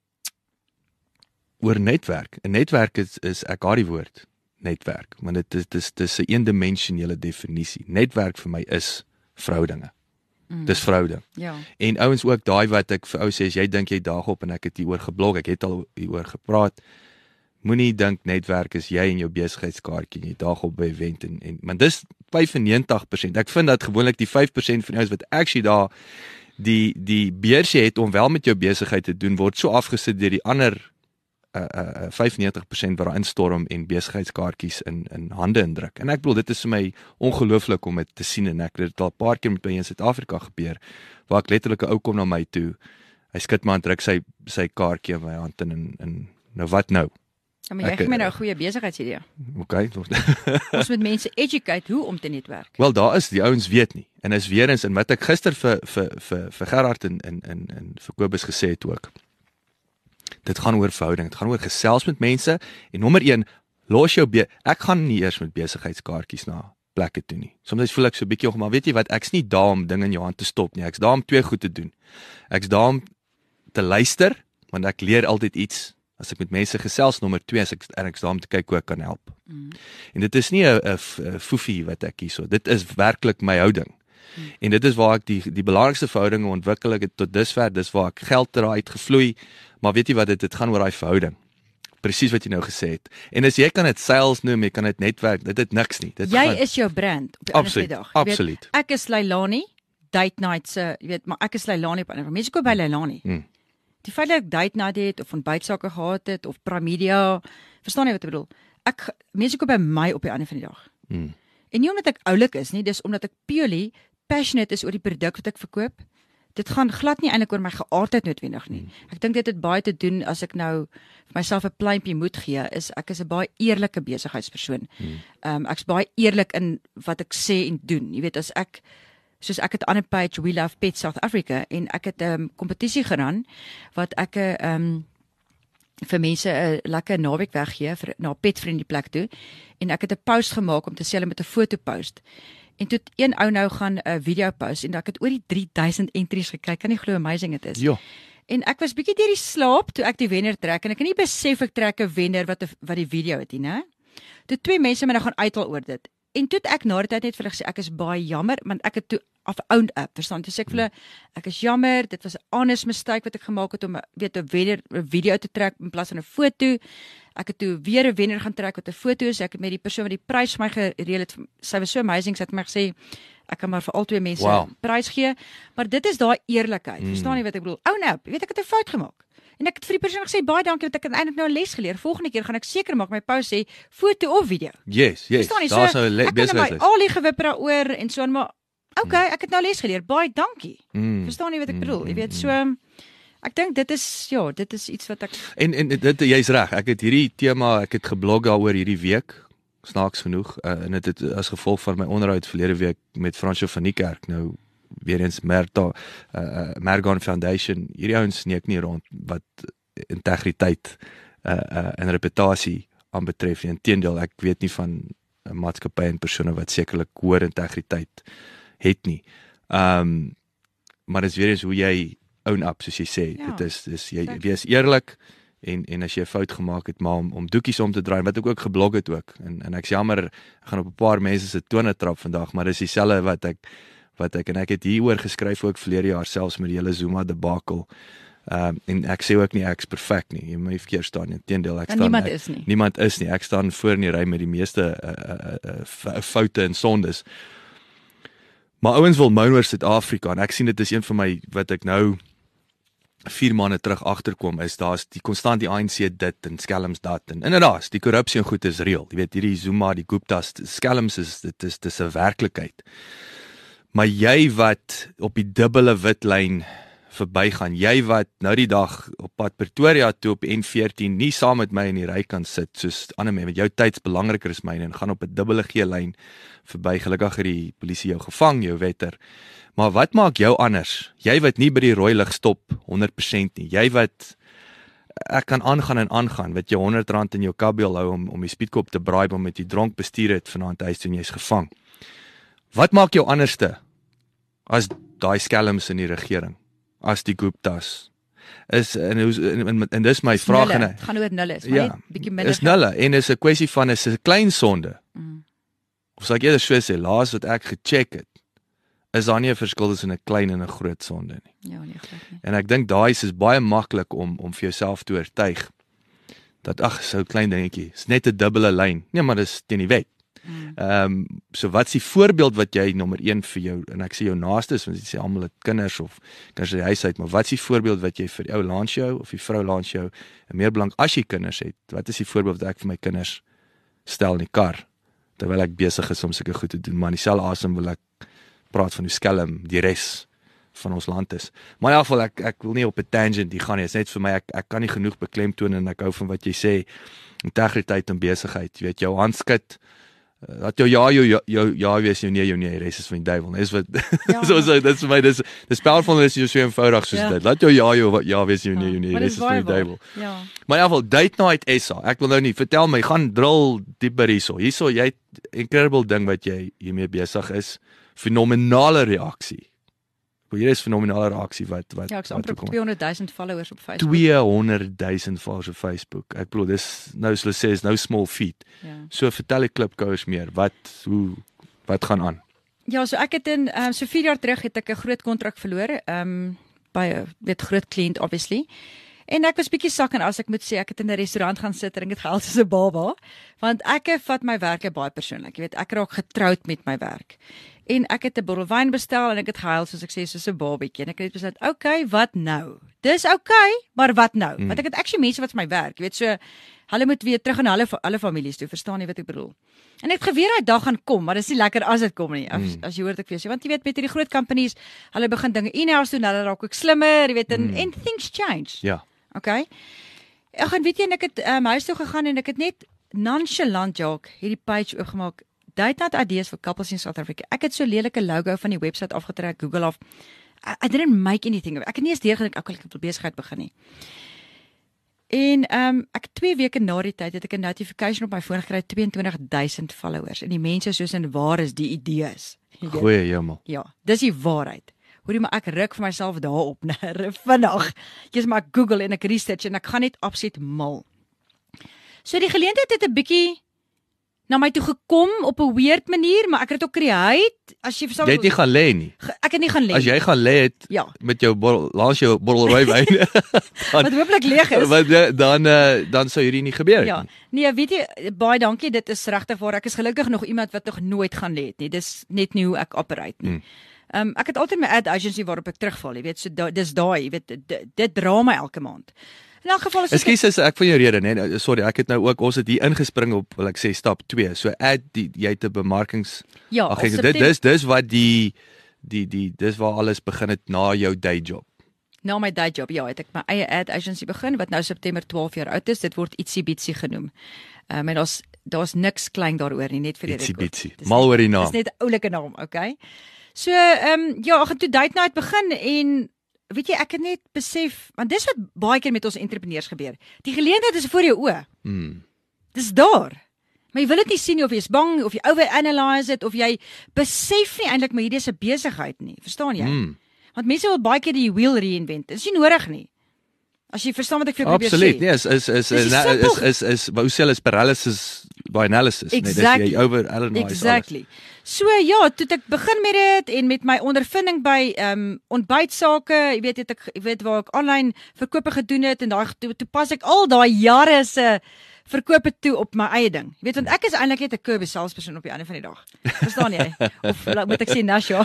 oor netwerk. 'n Netwerk is is ek haat die woord netwerk, want dit is dis dis 'n eendimensionele definisie. Netwerk vir my is verhoudinge. Mm. Dis verhouding. Ja. En ouens ook daai wat ek vir ou sê as jy dink jy daag op en ek het hieroor geblog, ek het al hieroor gepraat. Moenie dink netwerk is jy en jou besigheidskaartjie en jy daag op by 'n event en en maar dis vyfennegentig persent. Ek vind dat gewoonlik die vyf persent van ouens wat actually daar die die beursie het om wel met jou besigheid te doen word so afgesit deur die ander uh, uh, vyfennegentig persent wat daar instorm en besigheidskaartjies in in hande indruk. En ek bedoel dit is vir my ongelooflik om dit te sien en ek het dit al 'n paar keer met my in Suid-Afrika gebeur waar ek letterlik 'n ou kom na my toe. Hy skud my aan, druk sy sy kaartjie in my hand en en, en nou wat nou? Ja, maar jy gee my nou 'n goeie besigheidsidee. Okay. Ons moet mense educate hoe om te netwerk. Wel, daar is die ouens weet nie. En is weer eens in wat ek gister vir vir vir vir Gerard en in in in vir Kobus gesê het ook. Dit gaan oor verhouding, dit gaan oor gesels met mense en nommer een, los jou be ek gaan nie eers met besigheidskaartjies na plekke toe nie. Soms voel ek so 'n bietjie, maar weet jy wat, ek's nie daar om dinge in jou hand te stop nie. Ek's daar om twee goed te doen. Ek's daar om te luister, want ek leer altyd iets as ek met mense gesels. Nommer twee, as ek ergens daar om te kyk hoe ek kan help. Mm. En dit is nie 'n foefie wat ek hierso. Dit is werklik my houding. Mm. En dit is waar ek die die belangrikste verhoudinge ontwikkel ek het tot dusver, dis waar ek geld eruit gevloei, maar weet jy wat, dit, dit gaan oor daai verhouding. Presies wat jy nou gesê het. En as jy kan dit sales noem, jy kan dit netwerk, dit het niks nie. Dit jy gaan, is jou brand op die einde van die dag. Jy Absoluut. Weet, ek is Leilani, date night se, jy weet, maar ek is Leilani op ander. Mense koop by Leilani. Mm. Die feit dat ek date night het of ontbytsake gehad het of Pramedia, verstaan jy wat ek bedoel? Ek mense koop by my op die einde van die dag. Mm. En nie omdat ek oulik is nie, dis omdat ek purely passionate is oor die produk wat ek verkoop. Dit gaan glad nie eintlik oor my geaardheid noodwendig nie. Ek dink dit het baie te doen as ek nou vir myself 'n pluimpie moet gee, is ek is 'n baie eerlike besigheidspersoon. Ehm um, ek's baie eerlik in wat ek sê en doen. Jy weet, as ek soos ek het aan 'n page We Love Pets South Africa en ek het 'n um, kompetisie geran wat ek 'n um, vir mense 'n lekker naweek weggee vir na 'n petvriendie plek toe en ek het 'n post gemaak om te sê hulle met 'n foto post. En toe het een ou nou gaan 'n uh, video post en ek het oor die drie duisend entries gekry. Kan nie glo amazing dit is. Ja. En ek was bietjie deur die slaap toe ek die wenner trek en ek het nie besef ek trek 'n wenner wat wat die video het nie, né? Toe twee mense my nou gaan uithaal oor dit. En toe ek na die tyd net vir hulle gesê ek is baie jammer want ek het toe af owned up, verstaan? Toe sê ek vir hulle ek is jammer, dit was 'n honest mistake wat ek gemaak het om weet 'n wenner 'n video te trek in plaas van 'n foto. Ek het toe weer 'n wenner gaan trek met 'n foto, so ek het met die persoon wat die prys vir my gereël het, sy was so amazing, sy het my gesê ek kan maar vir al twee mense wow. prys gee, maar dit is daai eerlikheid. Mm. Verstaan jy wat ek bedoel? Own up, weet ek het 'n fout gemaak. En ek het vir die persoon gesê baie dankie want ek het eintlik nou 'n les geleer. Volgende keer gaan ek seker maak my post sê foto of video. Yes, yes. Daar's nou 'n besigheid. Al die gewipper daaroor en so en maar okay, ek het nou les geleer. Baie dankie. Mm. Verstaan jy wat ek bedoel? Jy weet so ek dink dit is ja, dit is iets wat ek En en dit jy's reg. Ek het hierdie tema, ek het geblog daaroor hierdie week. Snaaks genoeg uh, en dit het as gevolg van my onderhoud verlede week met Fransjo van die Kerk nou weer eens Merta uh, Mergon Foundation. Hierdie ouens neek nie rond wat integriteit uh, uh, en reputasie aanbetref nie. Inteendeel, ek weet nie van 'n maatskappy en persone wat sekerlik hoër integriteit het nie. Ehm um, maar dit is weer eens hoe jy own up soos jy sê. Ja, dit is dis jy exactly. Wees eerlik en en as jy 'n fout gemaak het maar om om doekies om te draai wat ek ook geblog het ook en en ek's jammer ek gaan op 'n paar mense se tone trap vandag, maar dis dieselfde wat ek wat ek en ek het hieroor geskryf ook verlede jaar selfs met die hele Zuma debakel. Ehm um, en ek sê ook nie ek's perfek nie. Jy moet nie verkeerd staan nie. Inteendeel, ek staan niemand ek, is nie. Niemand is nie. Ek staan voor in die ry met die meeste uh, uh, uh, foute en sondes. Maar ouens wil moan oor Suid-Afrika en ek sien dit is een van my wat ek nou vier maande terug agterkom is daar's die konstant die A N C dit en skelms dat en inderdaad die korrupsie en goed is reël. Jy weet hierdie Zuma, die Guptas, skelms is dit is dis 'n werklikheid. Maar jy wat op die dubbele wit lyn verbygaan, jy wat nou die dag op pad Pretoria toe op N veertien nie saam met my in die ry kan sit soos ander mense, want jou tyd's belangriker as myne en gaan op 'n dubbele G lyn verby. Gelukkig het die polisie jou gevang, jou wetter. Maar wat maak jou anders? Jy wat nie by die rooi lig stop honderd persent nie. Jy wat ek kan aangaan en aangaan, wat jy honderd rand in jou kabiel hou om om die speedkop te braai om met die dronk bestuur het vanaand huis toe jy's gevang. Wat maak jou anderste as daai skelms in die regering? As die Guptas is en en, en, en dis my vraag en gaan oor nulle is maar ja, net bietjie minder. Is nulle en is 'n kwessie van is 'n klein sonde. Mm. Of sal ek eerder so sê, laas wat ek gecheck het, is daar nie 'n verskil tussen 'n klein en 'n groot sonde nie. Ja, nee, glad nie. En ek dink daai is baie maklik om om vir jouself te oortuig dat ag, so 'n klein dingetjie, is net 'n dubbele lyn. Nee, maar dis teen die wet. Ehm um, so wat's die voorbeeld wat jy nommer een vir jou en ek sê jou naastes want jy sê almal het kinders of kinders uit die huis uit, maar wat's die voorbeeld wat jy vir jou launch jou of die vrou launch jou en meer belang as jy kinders het, wat is die voorbeeld wat ek vir my kinders stel in die kar terwyl ek besig is om sulke goed te doen, maar in dieselfde asem wil ek praat van hoe skelm die res van ons land is. Maar in elk geval ek ek wil nie op 'n tangent hier gaan nie. Dit is net vir my ek ek kan nie genoeg beklemtoon en ek hou van wat jy sê integriteit en besigheid. Jy weet jou handskud dat jou ja jou jou, jou ja wees jou nee jou nee res is van die duiwel. Dis wat ja. so so dit is vir my dis die spel van is so eenvoudig soos ja. dit. Laat jou ja jou ja wees jou nee jou nee res is van die duiwel. Ja. Maar in elk geval date night S A. Ek wil nou nie vertel my gaan drill dieper hierso. Hierso jy incredible ding wat jy hiermee besig is. Fenominale reaksie hier is fenominale reaksie wat wat Ja, ek is wat amper kom. tweehonderd duisend followers op Facebook. tweehonderd duisend volgers op Facebook. Ek bedoel dis nou soos hulle sê is nou small feat. Ja. So vertel die klipkouers meer. Wat hoe wat gaan aan? Ja, so ek het in um, so vier jaar terug het ek 'n groot kontrak verloor, ehm um, by 'n weet groot kliënt obviously. En ek was bietjie sak en as ek moet sê ek het in 'n restaurant gaan sit en ek het gehuil soos 'n baba, want ek vat my werk baie persoonlik. Jy weet, ek raak getroud met my werk. En ek het 'n bottel wyn bestel en ek het gehuil soos ek sê soos 'n babatjie. En ek het besluit, "Oké, wat nou?" Dis okay, maar wat nou? Mm. Want ek het actually mense wat vir my werk, jy weet, so hulle moet weer terug na hulle hulle families toe, verstaan jy wat ek bedoel? En ek het geweet daai dag gaan kom, maar dis nie lekker as dit kom nie. As, mm. as jy hoor dit ek vir jou sê, want jy weet met hierdie groot companies, hulle begin dinge in-house doen, hulle raak ook slimmer, jy weet, en, mm. and things change. Ja. Okay. Ek gaan weet jy en ek het um, huis toe gegaan en ek het net nonchalant Jacques hierdie page oopgemaak. Date night ideas for couples in South Africa. Ek het so lelike logo van die webwerf afgetrek, Google af. I, I didn't make anything of it. Ek het nie eens deurgedink ek wil ek besigheid begin nie. En ehm um, ek twee weke na die tyd het ek 'n notification op my foon gekry, twee en twintig duisend followers en die mense soos in waar is die idees. Goeie hemel. Ja, dis die waarheid. Hoorie maar ek ruk vir myself daarop vinnig. Jy's maar ek Google en ek research en ek gaan net absoluut mal. So die geleentheid het 'n bietjie na my toe gekom op 'n weird manier, maar ek het ook create as jy verstaan. Jy het nie gaan lê nie. Ek het nie gaan lê. As jy gaan lê het ja. met jou bottel, laas jou bottel rooi wyn. Wat hopelik leeg is. Wat dan uh, dan sou hierdie nie gebeur ja. nie. Nee, weet jy, baie dankie, dit is regtig waar. Ek is gelukkig nog iemand wat nog nooit gaan lê het nie. Dis net nie hoe ek operate nie. Hmm. Um, ek het altyd my ad agency waarop ek terugval, jy weet, so da, dis daai, jy weet, dit, dit dra my elke maand. In elk geval is Ekskuus as ek van jou rede, nee, sorry, ek het nou ook ons het hier ingespring op, wil ek sê stap twee. So ad die jy het 'n bemarkings ja, Ag, dit dis dis wat die die die dis waar alles begin het na jou day job. Na my day job, ja, het ek my eie ad agency begin wat nou September twaalf jaar oud is. Dit word Ietsie Bietsie genoem. Ehm um, en daar's daar's niks klein daaroor nie, net vir die Ietsie rekord. Bietsie. Mal oor die naam. Dis net 'n oulike naam, okay? So, ehm um, ja, ek het toe date night begin en weet jy, ek het net besef, want dis wat baie keer met ons entrepreneurs gebeur. Die geleentheid is voor jou oë. Mm. Dis daar. Maar jy wil dit nie sien nie, of jy is bang of jy overanalyse dit of jy besef nie eintlik maar hierdie is 'n besigheid nie. Verstaan jy? Mm. Want mense wil baie keer die wheel reinvent. Dit is nie nodig nie. As jy verstaan wat ek vir jou probeer sê. Absoluut. Nee, is is is is is is is hoe sê hulle is paralysis by analysis, exactly. nee, dis jy overanalyse. Exactly. So ja, toe ek begin met dit en met my ondervinding by ehm um, ontbytsake, jy weet het ek jy weet waar ek aanlyn verkope gedoen het en daai toe, toe pas ek al daai jare se verkope toe op my eie ding. Jy weet want ek is eintlik net 'n curve salesperson op die einde van die dag. Verstaan jy? Of moet ek sê Nasha?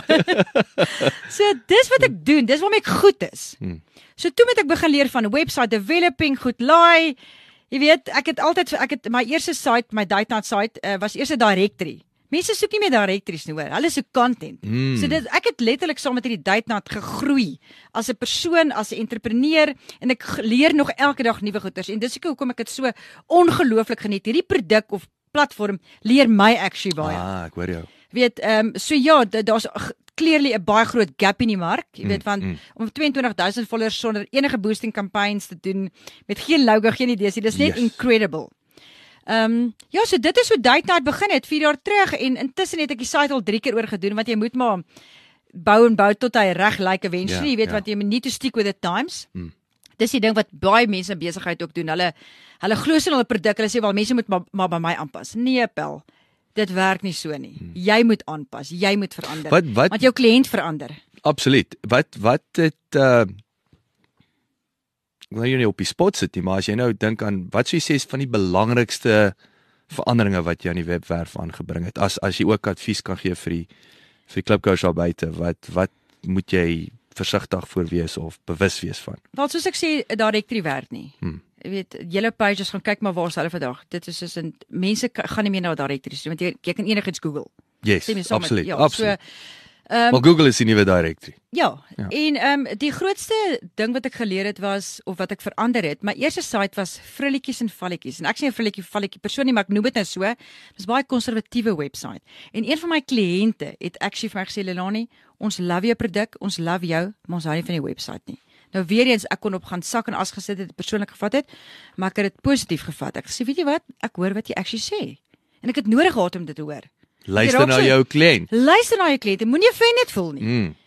So dis wat ek doen, dis waarmee ek goed is. Hmm. So toe moet ek begin leer van website developing, goed laai. Jy weet, ek het altyd ek het my eerste site, my date night site uh, was eers 'n directory. Mense soek nie meer directories nie hoor. Hulle soek content. Mm. So dit ek het letterlik saam met hierdie date night gegroei as 'n persoon, as 'n entrepreneur en ek leer nog elke dag nuwe goeders en dis ek hoekom ek dit so ongelooflik geniet. Hierdie produk of platform leer my actually baie. Ah, ek hoor jou. Weet, ehm um, so ja, daar's clearly 'n baie groot gap in die mark, jy weet, want mm, mm. om twee en twintig duisend followers sonder enige boosting campaigns te doen met geen logo, geen idees, dit is net yes. incredible. Ehm um, ja, so dit is hoe Date Night begin het vier jaar terug en intussen het ek die site al drie keer oor gedoen want jy moet maar bou en bou tot hy reg lyk like eventually, ja, jy weet ja. Want jy moet nie to stick with the times. Mm. Dis die ding wat baie mense in besigheid ook doen. Hulle hulle glo in hulle produk, hulle sê wel mense moet maar, maar by my aanpas. Nee, pel. Dit werk nie so nie. Hmm. Jy moet aanpas, jy moet verander. Wat, wat, want jou kliënt verander. Absoluut. Wat wat het uh ek wil nou nie op die spot sit nie, maar as jy nou dink aan wat sou jy sê is van die belangrikste veranderinge wat jy aan die webwerf aangebring het, as as jy ook advies kan gee vir die vir die klipkous daar buite, wat wat moet jy versigtig voor wees of bewus wees van? Wel soos ek sê, 'n directory werk nie. Hmm. Jy weet, Yellow Pages gaan kyk maar waar is hulle vandag. Dit is soos 'n mense gaan nie meer na directories toe want jy, jy kan enigiets Google. Yes, absoluut. Ja, absoluut. So, Um, maar Google is die nuwe directory. Ja, ja. En ehm um, die grootste ding wat ek geleer het was of wat ek verander het, my eerste site was frilletjies en valletjies. En ek sê 'n frilletjie valletjie persoon nie, maar ek noem dit nou so. Dis baie konservatiewe website. En een van my kliënte het actually vir my gesê, "Lelani, ons love jou produk, ons love jou, maar ons hou nie van die website nie." Nou weer eens ek kon op gaan sak en as gesit het, persoonlik gevat het, maar ek het dit positief gevat. Ek sê, "Weet jy wat? Ek hoor wat jy actually sê." En ek het nodig gehad om dit te hoor. Luister na jou kliënt. Luister na jou kliënt. Moenie offended voel nie. Mm.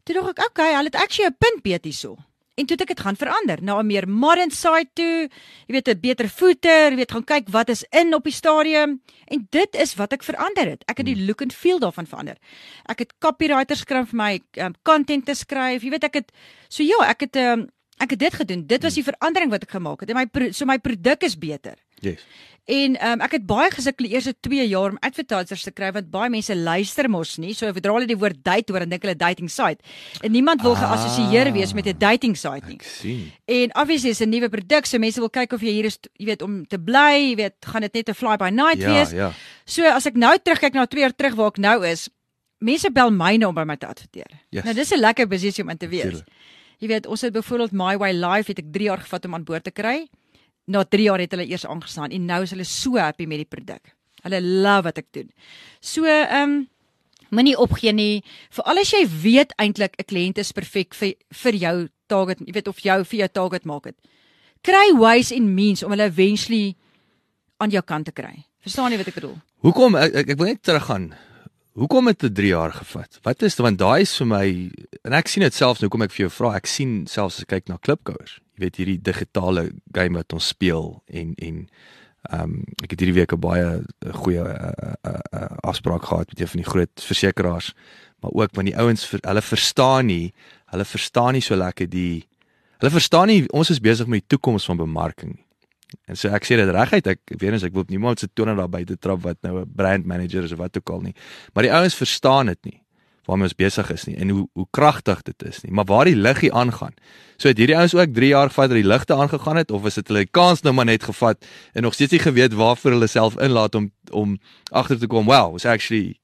Toe dink ek, okay, hulle het actually 'n punt beet hierso. En toe het ek dit gaan verander na 'n meer modern site toe, jy weet 'n beter footer, jy weet gaan kyk wat is in op die stadium en dit is wat ek verander het. Ek het die look and feel daarvan verander. Ek het copywriters skryf vir my um, content te skryf. Jy weet ek het so ja, ek het um, ek het dit gedoen. Dit was die verandering wat ek gemaak het. En my so my produk is beter. Yes. En um, ek het baie gesukkel die eerste twee jaar om advertisers te kry want baie mense luister mos nie. So verdra hulle die woord date hoor en dink hulle dating site. En niemand wil ah, geassosieer wees met 'n dating site nie. Ek sien. En obviously is 'n nuwe produk, so mense wil kyk of jy hier is, jy weet, om te bly, jy weet, gaan dit net 'n fly by night ja, wees. Ja. So as ek nou terugkyk na twee jaar terug waar ek nou is, mense bel my nou om by my te adverteer. Yes. Nou dis 'n lekker posisie om in te wees. Tuurlijk. Jy weet, ons het byvoorbeeld My Way Live het ek drie jaar gevat om aan boord te kry. Na drie jaar het hulle eers aangestaan en nou is hulle so happy met die produk. Hulle love wat ek doen. So, ehm um, moenie opgee nie. Veral as jy weet eintlik 'n kliënt is perfek vir vir jou target, jy weet of jou vir jou target market. Kry ways en means om hulle eventually aan jou kant te kry. Verstaan jy wat ek bedoel? Hoekom ek, ek, ek wil net teruggaan. Hoekom het dit drie jaar gevat? Wat is want daai is vir my en ek sien dit selfs nou kom ek vir jou vra. Ek sien selfs as ek kyk na klipkouers. Jy weet hierdie digitale game wat ons speel en en ehm um, ek het hierdie week 'n baie goeie uh, uh, uh, afspraak gehad met een van die groot versekeraars, maar ook want die ouens vir, hulle verstaan nie, hulle verstaan nie so lekker die hulle verstaan nie ons is besig met die toekoms van bemarking nie. En so ek sê dit reguit, ek weet eens ek wil niemand se tone daar buite trap wat nou 'n brand manager is of wat ook al nie. Maar die ouens verstaan dit nie waarmee ons besig is nie en hoe hoe kragtig dit is nie, maar waar die liggie aangaan. So het hierdie ouens ook drie jaar gevat dat die ligte aangegaan het of is dit hulle die kans nou maar net gevat en nog steeds nie geweet waarvoor hulle self inlaat om om agter te kom, wow, was actually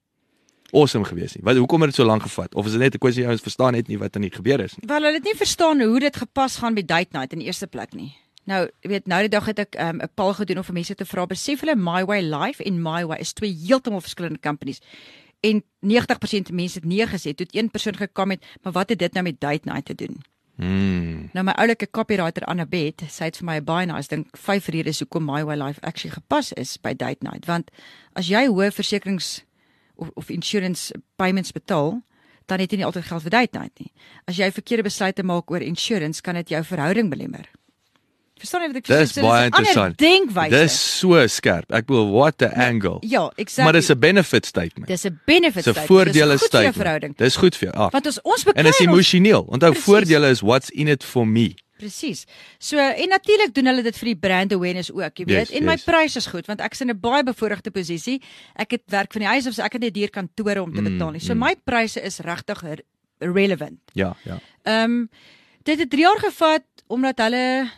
awesome geweest nie. Wat hoekom het dit so lank gevat? Of is dit net 'n kwessie ouens verstaan net nie wat aan die gebeur is nie? Wel, hulle het nie verstaan hoe dit gepas gaan by date night in die eerste plek nie. Nou, jy weet, nou die dag het ek 'n um, poll gedoen om vir mense te vra, besef hulle My Way Live en My Way is twee heeltemal verskillende companies. En negentig persent mense het nee gesê. Toe het een persoon gekom het, maar wat het dit nou met date night te doen? Hmm. Nou my oulike copywriter Annabeth, sy het vir my baie nice dink vyf redes hoekom My Way Life actually gepas is by date night. Want as jy hoë versekerings of, of insurance payments betaal, dan het jy nie altyd geld vir date night nie. As jy verkeerde besluite maak oor insurance, kan dit jou verhouding belemmer. Verstaan jy wat ek sê? Dis baie interessant. Dis so skerp. Ek bedoel what the angle. Ja, exactly. Maar dis 'n benefit statement. Dis 'n benefit statement. Dis 'n voordele statement. Verhouding. Dis goed vir jou. Ah. Want ons ons beklei en is emosioneel. Onthou Precies. voordele is what's in it for me. Presies. So en natuurlik doen hulle dit vir die brand awareness ook, jy weet. Yes, en my yes. prys is goed want ek is in 'n baie bevoordeelde posisie. Ek het werk van die huis af, so ek het net hier kantore om te betaal nie. So mm. my pryse is regtig relevant. Ja, ja. Ehm um, dit het drie jaar gevat omdat hulle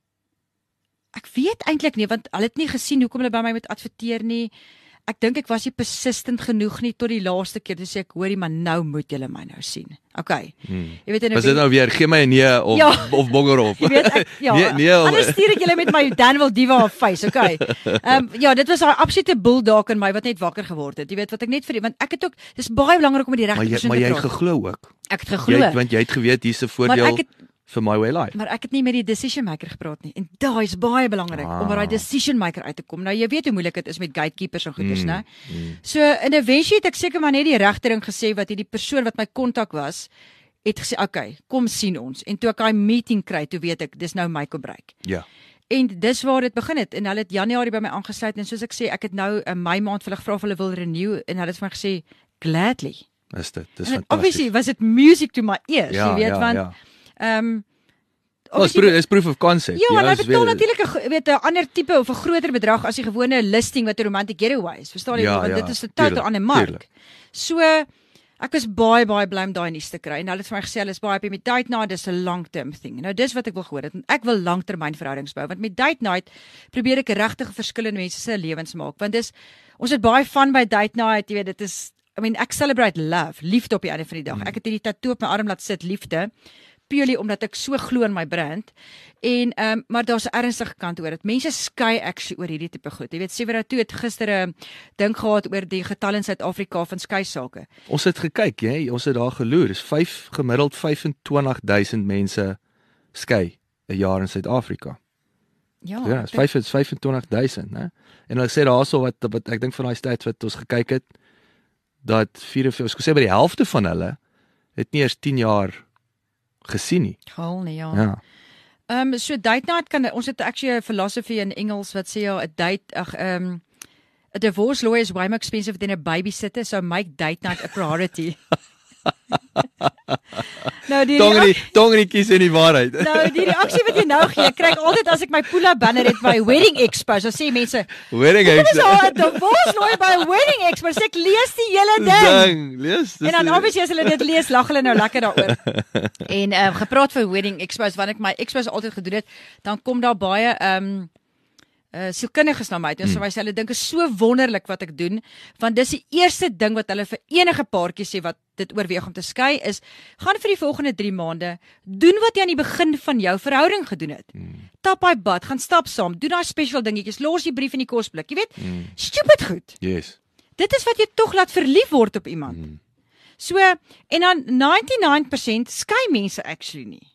ek weet eintlik nie want hulle het nie gesien hoekom hulle by my moet adverteer nie. Ek dink ek was nie persistent genoeg nie tot die laaste keer toe sê ek hoorie maar nou moet julle my nou sien. Okay. Hmm. Jy weet en Was dit nou weer gee my 'n nee of ja. of bonger op. Jy weet ek ja. nee, nee, of... Anders stuur ek julle met my Danwil Diva face, okay. Ehm um, ja, dit was daai absolute bulldog in my wat net wakker geword het. Jy weet wat ek net vir want ek het ook dis baie belangrik om met die regte persoon te praat. Maar jy maar jy het geglo ook. Ek het geglo. Jy want jy het geweet hier's 'n voordeel vir My Way Life. Maar ek het nie met die decision maker gepraat nie. En daai is baie belangrik ah. om by daai decision maker uit te kom. Nou jy weet hoe moeilik dit is met gatekeepers en goeders, mm, né? Mm. So in 'n eventually het ek seker maar net die regte ding gesê wat hierdie persoon wat my kontak was, het gesê, "Okay, kom sien ons." En toe ek daai meeting kry, toe weet ek dis nou my break. Ja. En dis waar dit begin het. En hulle het Januarie by my aangesluit en soos ek sê, ek het nou 'n Mei maand vir hulle gevra of hulle wil renew en hulle het vir my gesê, "Gladly." Is dit? Dis fantasties. fantasties. Obviously was dit music to my ears, ja, jy weet ja, want ja. ehm um, Oh, is proof, is proof of concept. Ja, en hy betaal weer... natuurlik 'n weet 'n ander tipe of 'n groter bedrag as die gewone listing wat 'n romantic getaway is. Verstaan jy? Ja, Want ja, dit is 'n totaal ander mark. Tuurlijk. So ek was baie baie bly om daai nuus te kry en hulle het vir my gesê hulle is baie happy met date night, dis 'n long term thing. Nou dis wat ek wil gehoor het. Ek wil langtermyn verhoudings bou want met date night probeer ek regtig verskillende mense se lewens maak want dis ons het baie van by date night, jy weet dit is I mean ek celebrate love, liefde op die einde van die dag. Mm. Ek het hierdie tattoo op my arm laat sit, liefde. Purely omdat ek so glo in my brand en ehm um, maar daar's 'n ernstige kant oor dit. Mense skei actually oor hierdie tipe goed. Jy weet Severa toe het gister 'n ding gehad oor die getalle in Suid-Afrika van skei sake. Ons het gekyk, jy, ons het daar geloer. Dis vyf gemiddeld vyf en twintig duisend mense skei 'n jaar in Suid-Afrika. Ja, ja, dis vyf vyf en twintig duisend, né? En hulle sê daarso wat wat ek dink van daai stats wat ons gekyk het dat vier of ons sê by die helfte van hulle het nie eers tien jaar gesien nie. Gaal nie, ja. Ja. Ehm um, so date night kan ons het actually 'n philosophy in Engels wat sê ja, 'n date ag ehm um, a divorce lawyer is way more expensive than a babysitter, so make date night a priority. nou die Tongenie, tongenie kies in die waarheid. Nou die reaksie wat jy nou gee, kry ek altyd as ek my Pula banner het by Wedding Expo, so sê mense, Wedding "Dit is Expo. al 'n divorce lawyer by Wedding Expo." So ek lees die hele ding. Ding, lees. En dan obviously as hulle dit lees, lag hulle nou lekker daaroor. En ehm um, gepraat van Wedding Expos, wanneer ek my expos altyd gedoen het, dan kom daar baie ehm um, uh sielkundiges na my toe en so wys hulle dink is so wonderlik wat ek doen, want dis die eerste ding wat hulle vir enige paartjie sê wat dit oorweeg om te skei is, gaan vir die volgende drie maande, doen wat jy aan die begin van jou verhouding gedoen het. Mm. Tap hy bad, gaan stap saam, doen daai special dingetjies, los die brief in die kosblik, jy weet, mm. stupid goed. Yes. Dit is wat jy tog laat verlief word op iemand. Mm. So, en dan ninety-nine percent skei mense actually nie.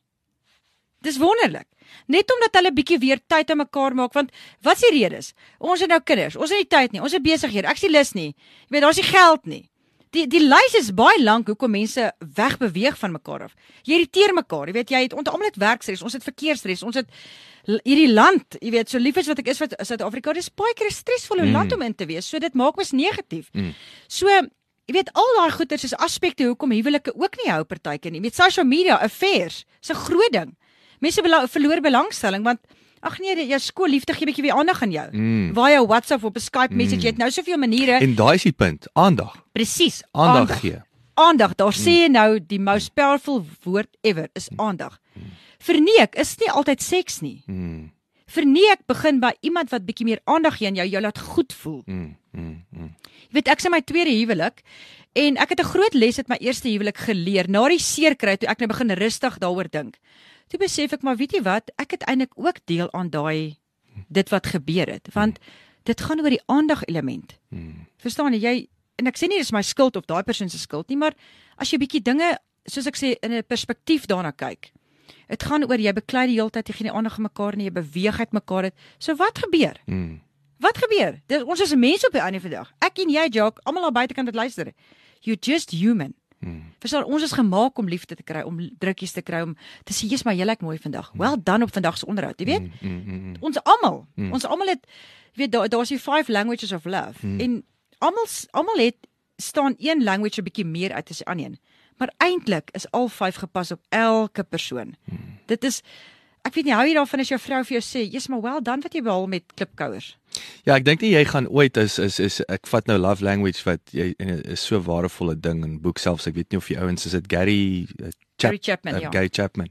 Dis wonderlik. Net omdat hulle bietjie weer tyd aan mekaar maak, want wat is die redes? Ons het nou kinders, ons het nie tyd nie, ons het besighede, ek is nie lus nie. Jy weet, daar's nie geld nie. Die die lys is baie lank hoekom mense wegbeweeg van mekaar af. Jy irriteer mekaar, jy weet, jy het ons almal het werkstres, ons het verkeerstres, ons het hierdie land, jy weet, so lief as wat ek is wat Suid-Afrika, dis baie keer 'n stresvolle mm. land om in te wees, so dit maak mens negatief. Mm. So jy weet, al daai goeters is aspekte hoekom huwelike ook nie hou partykeer nie. Jy weet, social media, affairs, is 'n groot ding. Mense bela verloor belangstelling, want ag nee, jou skoolliefde gee 'n bietjie weer aandag aan jou. Mm. Via WhatsApp of 'n Skype message, mm. jy het nou soveel maniere. En daai is die punt, aandag. Presies, aandag, aandag gee. Aandag, daar mm. sê jy nou die most powerful woord ever is aandag. Mm. Verneek is nie altyd seks nie. Mm. Verneek begin by iemand wat bietjie meer aandag gee aan jou, jou laat goed voel. Mm. Mm. Mm. Jy weet, ek sê my tweede huwelik en ek het 'n groot les uit my eerste huwelik geleer. Na die seer kry toe ek nou begin rustig daaroor dink. Toe besef ek, maar weet jy wat, ek het eintlik ook deel aan daai dit wat gebeur het, want dit gaan oor die aandag element. Hmm. Verstaan jy, en ek sê nie dis my skuld of daai persoon se skuld nie, maar as jy bietjie dinge, soos ek sê, in 'n perspektief daarna kyk. Dit gaan oor jy beklei die hele tyd, jy gee nie aandag aan mekaar nie, jy beweeg uit mekaar het. So wat gebeur? Hmm. Wat gebeur? Dit, ons is mense op die einde van die dag. Ek en jy, Jacques, almal aan buitekant dit luister. You're just human. Hmm. Verstaan, ons is gemaak om liefde te kry, om drukkies te kry, om te sê, jy's maar jy lyk mooi vandag. Wel dan op vandag se onderhoud, jy weet? Mm, mm, mm. Ons almal, mm. ons almal het, jy weet, daar daar's die five languages of love. Mm. En almal almal het staan een language 'n bietjie meer uit as die ander een. Maar eintlik is al vyf gepas op elke persoon. Mm. Dit is ek weet nie, hou jy daarvan as jou vrou vir jou sê, jy's maar wel dan wat jy behaal met klipkouers. Ja, ek dink nie jy gaan ooit is is is ek vat nou love language wat jy is so 'n waardevolle ding in boek selfs, ek weet nie of jy ouens is dit Gary uh, Chap, Gary Chapman, uh, ja. Gary Chapman.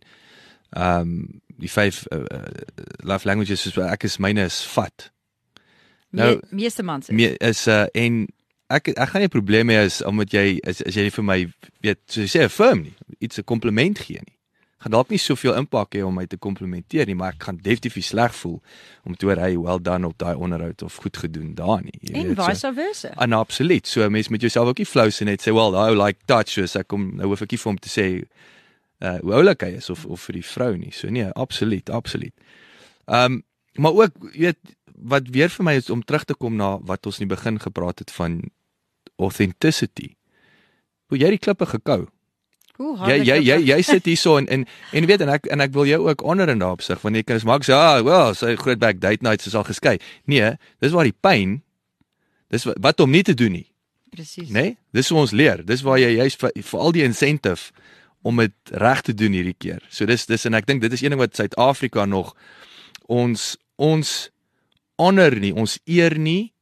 Ehm um, die vyf uh, uh, love languages is ek is myne is vat. Nou Me, meeste mans is. Me, is uh, en ek ek gaan nie probleme hê as omdat jy as, as jy nie vir my weet soos jy sê affirm nie, iets 'n kompliment gee nie. Gaan dalk nie soveel impak hê om my te komplimenteer nie, maar ek gaan definitief sleg voel om te hoor hy well done op daai onderhoud of goed gedoen daar nie. Jy en weet, vice so, versa. En absoluut. So 'n mens met jouself ook nie flou sien net sê well, I like touch, so ek kom nou hoef ek nie vir hom te sê uh hoe oulik hy is of of vir die vrou nie. So nee, absoluut, absoluut. Ehm um, maar ook jy weet wat weer vir my is om terug te kom na wat ons in die begin gepraat het van authenticity. Hoe jy die klippe gekou. Jy jy jy jy sit hier so en en en weet en ek en ek wil jou ook honor in daardie opsig want jy kan as maak sê ah wel sy groot back date nights is al geskei. Nee, dis waar die pyn dis wat, wat om nie te doen nie. Presies. Nee, dis hoe ons leer. Dis waar jy juist vir, vir al die incentive om dit reg te doen hierdie keer. So dis dis en ek dink dit is een ding wat Suid-Afrika nog ons ons honor nie, ons eer nie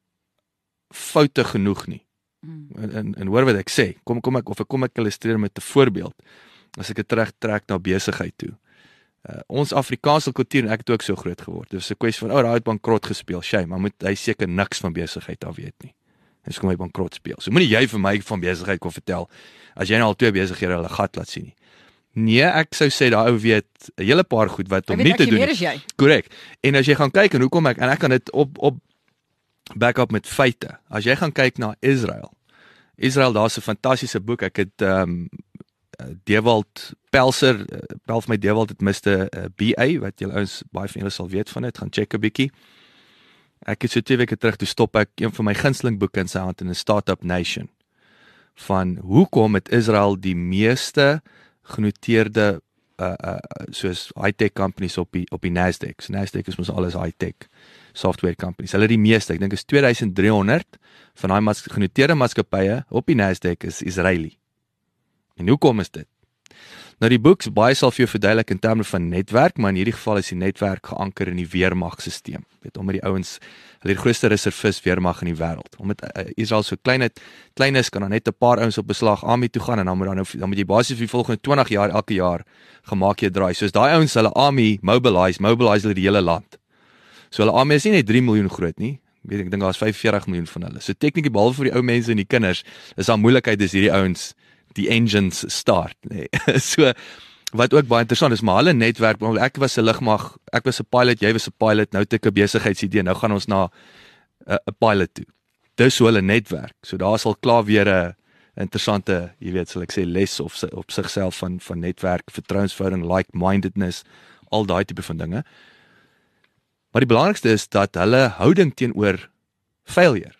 foute genoeg nie. En, en en hoor wat ek sê. Kom kom ek of ek kom ek illustreer met 'n voorbeeld. As ek dit terugtrek na besigheid toe. Uh, ons Afrikaanse kultuur en ek het ook so groot geword. Dis 'n kwessie van ou, oh, daai het bankrot gespeel. Sy, maar moet hy seker niks van besigheid af weet nie. Dis kom hy bankrot speel. So moenie jy vir my van besigheid kom vertel as jy nou al twee besighede hulle gat laat sien nie. Nee, ek sou sê daai ou weet 'n hele paar goed wat om nie te doen nie. Korrek. En as jy gaan kyk en hoekom ek en ek kan dit op op back up met feite. As jy gaan kyk na Israel. Israel, daar's 'n fantastiese boek. Ek het ehm um, Dewald Pelser, uh, Pelf my Dewald het mister uh, B A wat julle ouens baie van julle sal weet van dit. Gaan check 'n bietjie. Ek het so twee weke terug toe stop ek een van my gunsteling boeke in sy hand in 'n Startup Nation van hoekom het Israel die meeste genoteerde uh, uh, soos high-tech companies op die op die Nasdaq. So Nasdaq is mos alles high-tech software companies. Hulle die meeste, ek dink is twee duisend drie honderd van daai mas genoteerde maatskappye op die Nasdaq is Israeli. En hoekom is dit? Nou die boek baie sal vir jou verduidelik in terme van netwerk, maar in hierdie geval is die netwerk geanker in die weermagsisteem. Weet omdat die ouens, hulle die grootste reservis weermag in die wêreld. Omdat uh, Israel so klein het, klein is, kan dan net 'n paar ouens op beslag army toe gaan en dan moet dan, dan moet jy basies vir die volgende twintig jaar elke jaar gemaak jy draai. Soos daai ouens hulle army mobilize, mobilize hulle die hele land. So hulle army is nie net drie miljoen groot nie. Weet ek dink daar is vyf veertig miljoen van hulle. So tegnies behalwe vir die ou mense en die kinders, is daar moeilikheid is hierdie ouens die engines start, nee. So wat ook baie interessant is, maar hulle netwerk, ek was 'n lugmag, ek was 'n pilot, jy was 'n pilot, nou het ek 'n besigheidsidee, nou gaan ons na 'n uh, pilot toe. Dis hoe hulle netwerk. So daar sal klaar weer 'n interessante, jy weet, sal ek sê les of op sigself van van netwerk, vertrouensverhouding, like-mindedness, al daai tipe van dinge. Maar die belangrikste is dat hulle houding teenoor failure.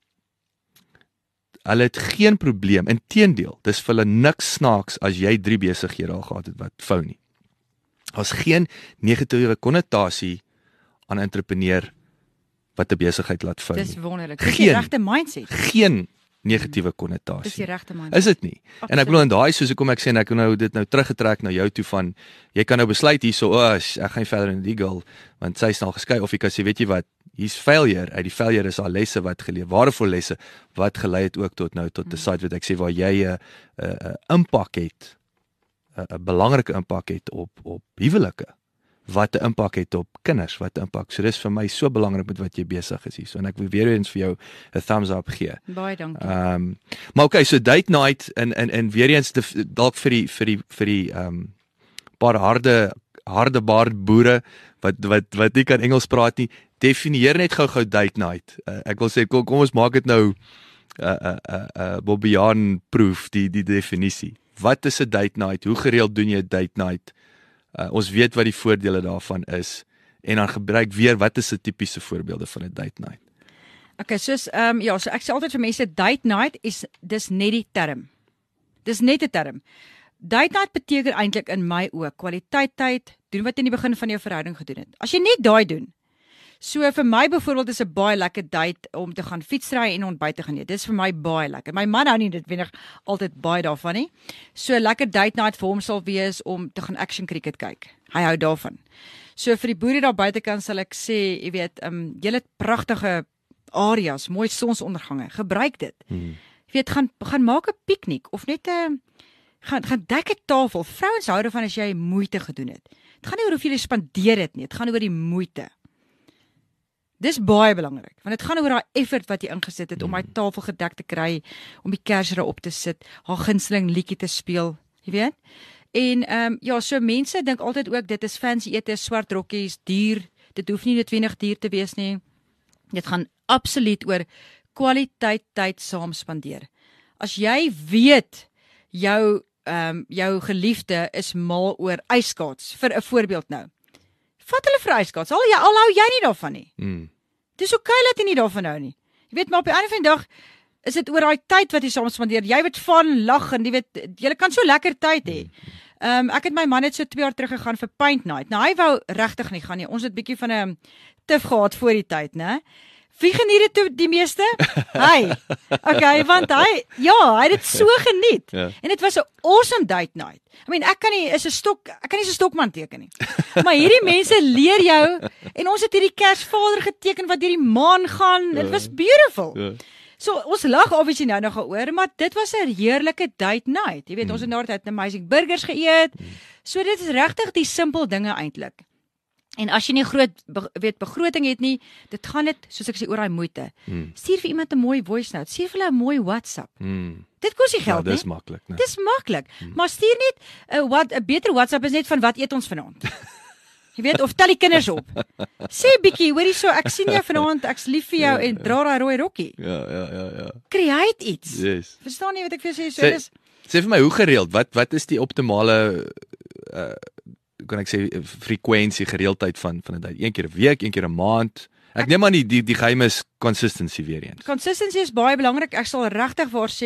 Hulle het geen probleem, inteendeel, dis vir hulle niks snaaks as jy drie besighede al gehad het wat vou nie. Daar's geen negatiewe konnotasie aan 'n entrepreneur wat 'n besigheid laat vou nie. Dis wonderlik. Dis die regte mindset. Geen negatiewe konnotasie. Dis die regte mindset. Is dit nie? Absoluut. En ek bedoel in daai soos ek kom ek sê en ek nou dit nou teruggetrek na jou toe van jy kan nou besluit hierso, o, oh, ek gaan nie verder in die girl want sy is nou geskei of jy kan sê weet jy wat, hier's failure, uit die failure is al lesse wat geleer, waardevolle lesse wat gelei het ook tot nou tot 'n site wat ek sê waar jy 'n 'n impak het, 'n belangrike impak het op op huwelike, wat 'n impak het op kinders, wat 'n impak. So dis vir my so belangrik met wat jy besig is hier. So en ek wil weer eens vir jou 'n thumbs up gee. Baie dankie. Ehm um, maar okay, so date night en en en weer eens dalk vir die vir die vir die ehm um, paar harde harde baard boere wat wat wat nie kan Engels praat nie, definieer net gou-gou date night. Uh, ek wil sê kom, kom ons maak dit nou 'n uh, 'n uh, 'n uh, uh, Bobbejaan proef die die definisie. Wat is 'n date night? Hoe gereeld doen jy 'n date night? Uh, ons weet wat die voordele daarvan is en dan gebruik weer wat is 'n tipiese voorbeelde van 'n date night. Okay, soos ehm um, ja, so ek sê altyd vir mense date night is dis net die term. Dis net 'n term. Date night beteken eintlik in my oë kwaliteit tyd, doen wat jy in die begin van jou verhouding gedoen het. As jy net daai doen. So vir my byvoorbeeld is 'n baie lekker date om te gaan fietsry en ontbyt te gaan eet. Dis vir my baie lekker. My man hou nie dit wenig altyd baie daarvan nie. So 'n lekker date night vir hom sal wees om te gaan action cricket kyk. Hy hou daarvan. So vir die boere daar buitekant sal ek sê, jy weet, ehm um, julle het pragtige areas, mooi sonsondergange. Gebruik dit. Hmm. Jy weet, gaan gaan maak 'n piknik of net 'n uh, gaan gaan dek 'n tafel. Vrouens hou daarvan as jy moeite gedoen het. Dit gaan nie oor hoeveel jy spandeer het nie, dit gaan oor die moeite. Dis baie belangrik, want dit gaan oor daai effort wat jy ingesit het om my tafel gedek te kry, om die kersre op te sit, haar gunsteling liedjie te speel, jy weet? En ehm um, ja, so mense dink altyd ook dit is fancy ete, swart rokkies, duur. Dit hoef nie noodwendig duur te wees nie. Dit gaan absoluut oor kwaliteit tyd saam spandeer. As jy weet jou ehm um, jou geliefde is mal oor ijskaats, vir 'n voorbeeld nou. Vat hulle vir ijskaats. Al jy al hou jy nie daarvan nie. Mm. Dis oké okay, dat jy nie daarvan hou nie. Jy weet maar op die einde van die dag is dit oor daai tyd wat jy saam spandeer. Jy weet van lag en jy weet jy kan so lekker tyd hê. Ehm um, ek het my man net so twee jaar terug gegaan vir paint night. Nou hy wou regtig nie gaan nie. Ons het bietjie van 'n tif gehad voor die tyd, né? Wie geniet dit die meeste? Hy. Okay, want hy ja, hy het dit so geniet. Ja. En dit was 'n awesome date night. I mean, ek kan nie is 'n stok, ek kan nie so 'n stokman teken nie. Maar hierdie mense leer jou en ons het hierdie Kersvader geteken wat deur die maan gaan. Dit was beautiful. Ja. So ons lag obviously nou nog oor, maar dit was 'n heerlike date night. Jy weet, mm. ons het nou net amazing burgers geëet. Mm. So dit is regtig die simpel dinge eintlik. En as jy nie groot be, weet begroting het nie, dit gaan net soos ek sê oor daai moeite. Mm. Stuur vir iemand 'n mooi voice note, stuur vir hulle 'n mooi WhatsApp. Mm. Dit kos nie geld nie. Ja, dis nie. maklik, né? Dis maklik. Mm. Maar stuur net 'n uh, wat 'n beter WhatsApp is net van wat eet ons vanaand. Jy weet, of tel die kinders op. Sê bietjie, hoorie so, ek sien jou vanaand, ek's lief vir jou ja, en ja. dra daai rooi rokkie. Ja, ja, ja, ja. Create iets. Yes. Verstaan jy wat ek vir jou sê? So sê, dis sê vir my hoe gereeld, wat wat is die optimale uh kan ek sê frekwensie gereeldheid van van 'n tyd? Een keer 'n week, een keer 'n maand. Ek, ek neem aan die die die geheim is consistency weer eens. Consistency is baie belangrik. Ek sal regtig waar sê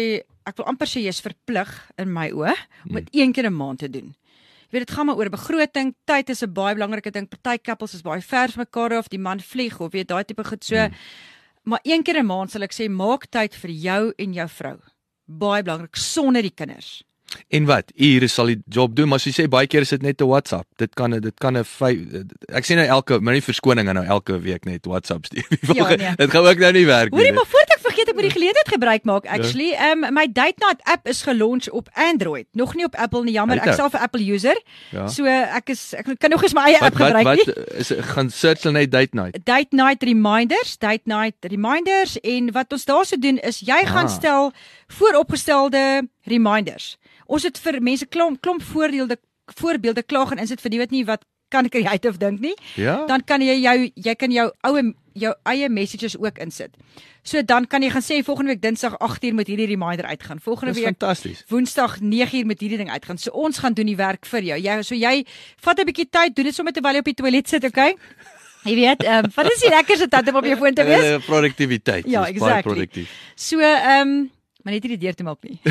ek wil amper sê jy is verplig in my oë om dit een keer 'n maand te doen. Jy weet, dit gaan maar oor begroting, tyd is 'n baie belangrike ding. Party couples is baie ver van mekaar of die man vlieg of weet daai tipe goed so. Hmm. Maar een keer 'n maand sal ek sê maak tyd vir jou en jou vrou. Baie belangrik sonder die kinders. En wat? Ure sal die job doen, maar as jy sê baie keer is dit net 'n WhatsApp. Dit kan dit kan 'n ek sê nou elke, maar nie verskoning aan nou elke week net WhatsApp stuur. Ja, nee. Dit gaan ook nou nie werk nie. Hoorie, maar voordat ek vergeet ek moet die geleentheid gebruik maak actually. Ja. Um, my Date Night app is gelunch op Android, nog nie op Apple nie, jammer. Ek self 'n Apple user. Ja. So ek is ek kan nog eens my eie wat, app gebruik wat, nie. Wat is gaan search net Date Night. Date Night reminders, Date Night reminders en wat ons daarso doen is jy ah. gaan stel vooropgestelde reminders. Ons het vir mense klomp klomp voorbeelde voorbeelde klaar gaan insit vir die wat nie wat kan creative dink nie. Ja? Dan kan jy jou jy kan jou ou jou eie messages ook insit. So dan kan jy gaan sê volgende week Dinsdag agt uur moet hierdie reminder uitgaan. Volgende week fantasties. Woensdag nege uur moet hierdie ding uitgaan. So ons gaan doen die werk vir jou. Jy so jy vat 'n bietjie tyd, doen dit sommer terwyl jy op die toilet sit, okay? Jy weet, ehm um, wat is die lekkerste tyd om op jou foon te wees? Produktiwiteit. Ja, exactly. Produktief. So ehm um, maar net nie die deur te maak nie.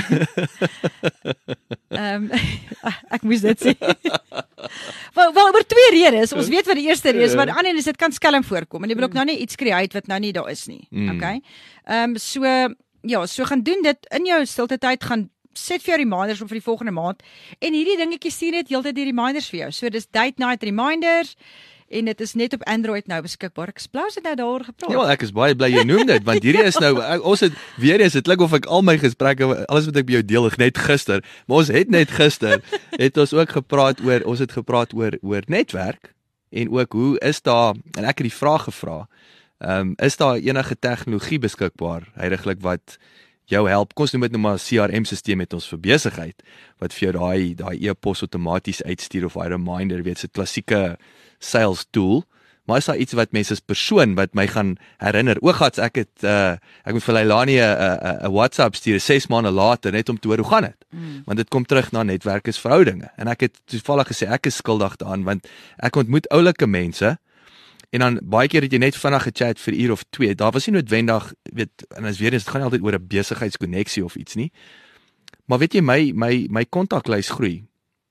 Ehm um, ek moes dit sê. wel, wel oor twee redes. Ons weet wat die eerste rede is, maar die ander is dit kan skelm voorkom en jy wil ook nou nie iets create wat nou nie daar is nie. Mm. Okay? Ehm um, so ja, so gaan doen dit in jou stilte tyd, gaan set vir jou reminders om vir die volgende maand en hierdie dingetjies stuur net heeltyd die reminders vir jou. So dis Date Night reminders. En dit is net op Android nou beskikbaar. Ek splaas dit nou daaroor gepraat. Ja, ek is baie bly jy noem dit want hierdie is nou ek, ons het weer eens dit klink of ek al my gesprekke alles wat ek by jou deel net gister, maar ons het net gister het ons ook gepraat oor ons het gepraat oor oor netwerk en ook hoe is daar en ek het die vraag gevra. Ehm um, is daar enige tegnologie beskikbaar heidaglik wat jou help? Kom ons noem dit nou maar 'n C R M-stelsel met ons vir besigheid wat vir jou daai daai e-pos outomaties uitstuur of daai reminder, weet, 'n klassieke sales tool, maar is daar iets wat mense as persoon wat my gaan herinner, o gats, ek het uh, ek moet vir Leilani 'n 'n WhatsApp stuur ses maande later net om te hoor hoe gaan dit. Mm. Want dit kom terug na netwerkersverhoudinge en ek het toevallig gesê ek is skuldig daaraan want ek ontmoet oulike mense en dan baie keer het jy net vinnig gechat vir 'n uur of twee. Daar was nie noodwendig, weet, en as weer eens dit gaan nie altyd oor 'n besigheidskonneksie of iets nie. Maar weet jy my my my kontaklys groei.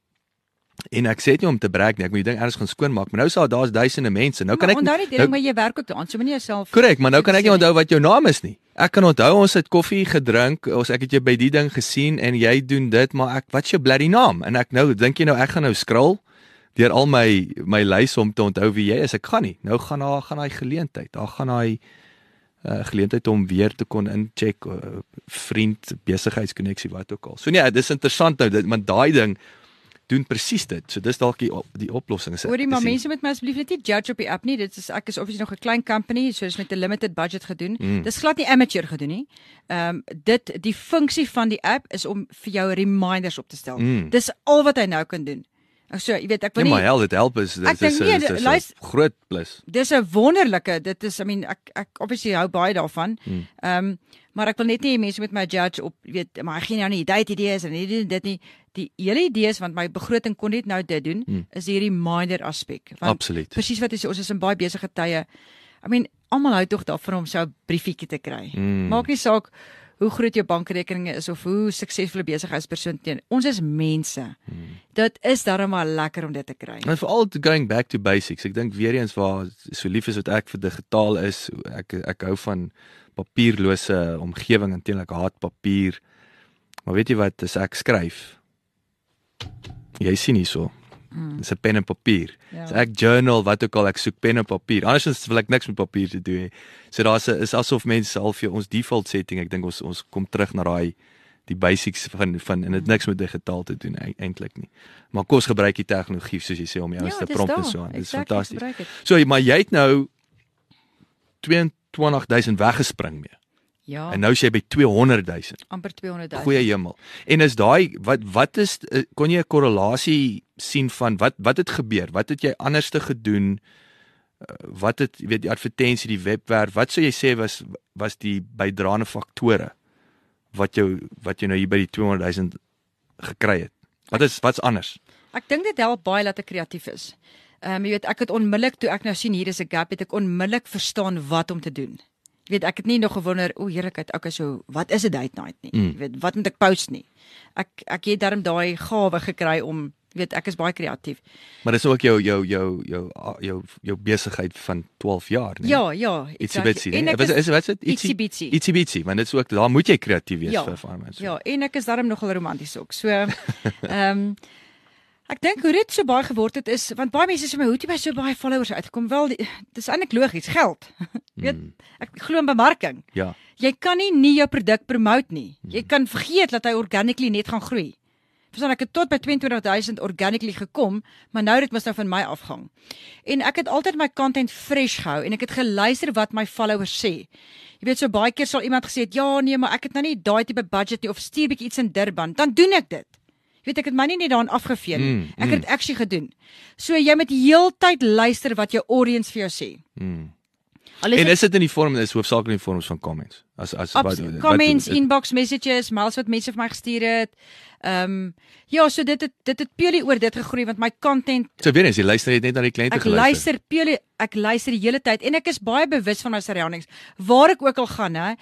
En ek sê dit nie om te brag nie, ek moet die ding eers gaan skoonmaak, maar nou sal daar's duisende mense. Nou kan ek onthou nie ding, maar jy werk ook daaraan, so moenie jouself. Korrek, maar nou kan ek nie onthou wat jou naam is nie. Ek kan onthou ons het koffie gedrink, ons ek het jou by die ding gesien en jy doen dit, maar ek wat is jou bloody naam? En ek nou dink jy nou ek gaan nou scroll deur al my my lys om te onthou wie jy is. Ek gaan nie. Nou gaan daar gaan daai geleentheid. Daar gaan daai uh, geleentheid om weer te kon incheck uh, vriend, besigheidskonneksie wat ook al. So nee, dis interessant nou dit, want daai ding doen presies dit. So dis dalk die, die oplossing. Hoorie, maar mense moet my asseblief net nie judge op die app nie. Dit is ek is obviously nog 'n klein company, so is met 'n limited budget gedoen. Mm. Dis glad nie amateur gedoen nie. Ehm um, dit die funksie van die app is om vir jou reminders op te stel. Mm. Dis al wat hy nou kan doen. So, jy weet, ek wil nie. Ja, maar hel, dit help is dis is 'n groot plus. Dis 'n wonderlike, dit is I mean ek ek obviously hou baie daarvan. Ehm mm. um, maar ek wil net nie mense met my judge op, jy weet, maar ek gee nou nie date idees en nie dit nie. Die hele idee is want my begroting kon net nou dit doen, hmm. is die reminder aspek. Absoluut. Presies wat jy sê, ons is in baie besige tye. I mean, almal hou tog daarvan om so 'n briefietjie te kry. Hmm. Maak nie saak hoe groot jou bankrekeninge is of hoe suksesvolle besigheidspersoon teen. Ons is mense. Hmm. Dit is darem maar lekker om dit te kry. En veral going back to basics. Ek dink weer eens waar so lief is wat ek vir digitaal is, ek ek hou van papierlose omgewing en teenoor ek haat papier. Maar weet jy wat, as ek skryf, jy sien nie so. Mm. Dis 'n pen en papier. Ja. So ek journal, wat ook al, ek soek pen en papier. Anders wil ek niks met papier te doen hê. So daar's is asof mense al vir ons default setting, ek dink ons ons kom terug na daai die basics van van en dit niks met digitaal te doen eintlik nie. Maar kom ons gebruik die tegnologie soos jy sê om jou ja, te prompt en so aan. Dit is fantasties. So maar jy het nou tweeëntwintig duisend weggespring mee. Ja. En nou is jy by tweehonderd duisend. Amper tweehonderd duisend. Goeie hemel. En is daai wat wat is kon jy 'n korrelasie sien van wat wat het gebeur? Wat het jy anderste gedoen? Wat het jy weet die advertensie, die webwerf, wat sou jy sê was was die bydraende faktore wat jou wat jy nou hier by die tweehonderd duisend gekry het? Wat is wat's anders? Ek dink dit help baie dat ek kreatief is. Ehm um, jy weet ek het onmiddellik toe ek nou sien hier is 'n gap, het ek onmiddellik verstaan wat om te doen. Weet ek het nie nog gewonder, o heerlikheid, okay, so wat is 'n date night nie? Mm. Weet wat moet ek post nie? Ek ek het darm daai gawe gekry om weet ek is baie kreatief. Maar dis ook jou jou jou jou jou jou besigheid van twaalf jaar, nee. Ja, ja, Ietsie bitsie, nee. En Wat is wat is dit? Ietsie bitsie. Ietsie bitsie, want dit is ook daar moet jy kreatief wees Ja, vir vir mense. Ja, en ek is darm nogal romanties ook. So ehm um, ek dink hoe dit so baie geword het is want baie mense sê my hoe het jy by so baie followers uitgekom? Wel, die- dis eintlik logies, geld. Weet, ek glo in bemarking. Ja. Jy kan nie nie jou produk promote nie. Jy kan vergeet dat hy organically net gaan groei. Verstaan, ek het tot by twee en twintig duisend organically gekom, maar nou dit mos nou van my afgang. En ek het altyd my content fresh gehou en ek het geluister wat my followers sê. Jy weet, so baie keer sal iemand gesê het, ja nee, maar ek het nou nie daai tipe budget nie of stuur bietjie iets in Durban, dan doen ek dit. Jy weet, ek het my nie net daarin afgevee nie. Mm, Ek het dit actually gedoen. So jy moet heeltyd luister wat jou audience vir jou sê. Mm. Al En dit is dit in die vorm is hoofsaaklik in die vorms van comments. As as wat, Absoluut. wat Comments, wat- inbox messages, mails wat mense vir my gestuur het. Ehm um, ja, so dit het dit het purely oor dit gegroei want my content So weer eens, jy luister net na die kliënte ek luister purely ek luister die hele tyd en ek is baie bewus van my surroundings. Waar ek ook al gaan, hè,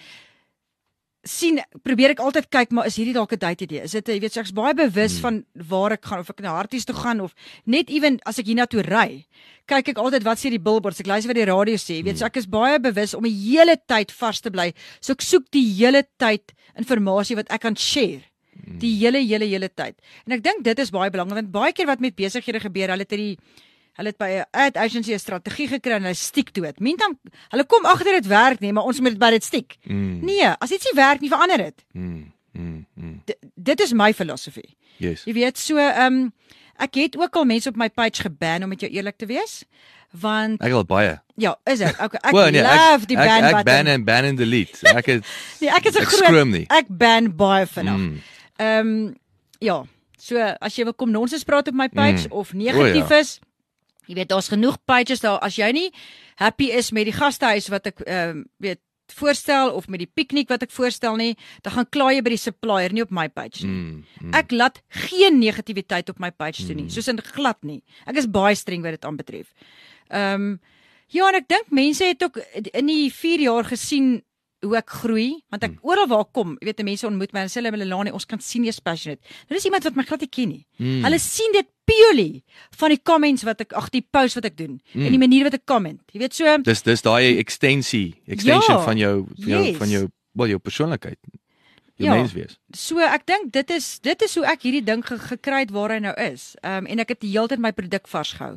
sien probeer ek altyd kyk maar is hierdie dalk 'n date idee? Is dit jy weet so ek's baie bewus hmm. van waar ek gaan of ek na Harties toe gaan of net ewen as ek hiernatoe ry. Kyk ek altyd wat sê die billboards, ek luister wat die radio sê. Jy weet so ek is baie bewus om die hele tyd vars te bly. So ek soek die hele tyd inligting wat ek kan share. Die hele hele hele tyd. En ek dink dit is baie belangrik want baie keer wat met besighede gebeur, hulle het hierdie hulle het by 'n ad agency 'n strategie gekry en hulle stiek toe dit. Meantime, hulle kom agter dit werk nie, maar ons moet dit by dit stiek. Mm. Nee, as iets nie werk nie, verander dit. Mm, mm, mm. D dit is my filosofie. Yes. Jy weet, so ehm um, ek het ook al mense op my page geban om met jou eerlik te wees, want Ek wil baie. ja, is dit. Okay, ek Well, nee, love ek, die ek, ban ek button. ban en ban en delete. Ek het Nee, ek is 'n ek groot skroom nie. ek ban baie vinnig. Mm. Ehm um, ja, so as jy wil kom nonsens praat op my page Mm. of negatief O, ja. is, jy weet daar's genoeg pages daar as jy nie happy is met die gastehuis wat ek ehm um, weet voorstel of met die piknik wat ek voorstel nie, dan gaan kla jy by die supplier nie op my page nie. Mm, mm. Ek laat geen negativiteit op my page toe nie, soos in glad nie. Ek is baie streng wat dit aanbetref. Ehm um, ja, en ek dink mense het ook in die vier jaar gesien hoe ek groei, want ek mm. oral waar ek kom, jy weet, mense ontmoet my en sê hulle Melanie, ons kan sien jy's passionate. Nou dis iemand wat my glad nie ken nie. Mm. Hulle sien dit purely van die comments wat ek ag die post wat ek doen mm. en die manier wat ek comment. Jy weet so Dis dis daai extensie, extension Ja, van jou van jou yes. van jou wel jou persoonlikheid. Jou Ja. mens wees. So ek dink dit is dit is hoe ek hierdie ding ge gekry het waar hy nou is. Ehm um, en ek het die hele tyd my produk vars gehou.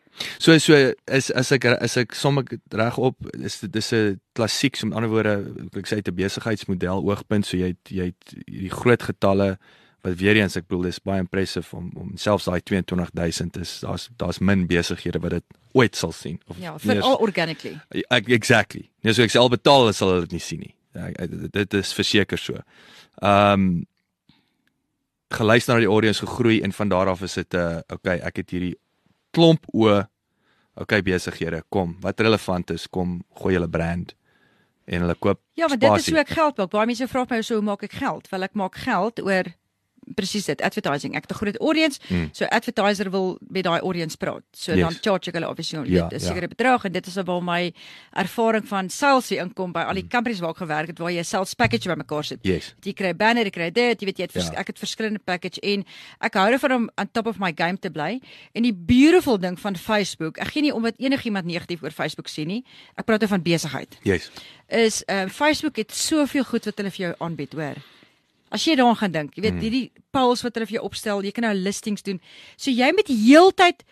So so is as ek as ek som ek reg op is dit dis 'n klassiek, so met ander woorde, ek sê uit 'n besigheidsmodel oogpunt, so jy het, jy het hierdie groot getalle wat weer eens ek bedoel dis baie impressive om om selfs daai twee en twintig duisend is daar's daar's min besighede wat dit ooit sal sien of Ja, nie veral eens- organically. Ek exactly. Nee, so ek sê al betaal sal hulle dit nie sien nie. Ek, ek, dit is verseker so. Ehm um, geluister na die audience gegroei en van daar af is dit 'n uh, okay, ek het hierdie klomp o okay besighede, kom, wat relevant is, kom gooi hulle brand en hulle koop Ja, want dit is spasie. hoe ek geld maak. Baie mense vra my so hoe maak ek geld? Wel ek maak geld oor presies dit, advertising. Ek het 'n groot audience, Hmm. so advertiser wil met daai audience praat. So Yes. dan charge ek hulle obviously Ja, net 'n ja. sekere bedrag en dit is waar my ervaring van sales hier inkom by Hmm. al die companies waar ek gewerk het waar jy 'n sales package bymekaar sit. Yes. Jy kry banner, jy kry dit, jy weet jy het vers, Ja. ek het verskillende package en ek hou daarvan om on top of my game te bly. En die beautiful ding van Facebook, ek gee nie om wat enigiemand negatief oor Facebook sê nie. Ek praat oor van besigheid. Yes. Is uh, Facebook het soveel goed wat hulle vir jou aanbied, hoor. As jy daaraan gaan dink, jy weet, hierdie polls wat hulle vir jou opstel, jy kan nou listings doen. So jy moet heeltyd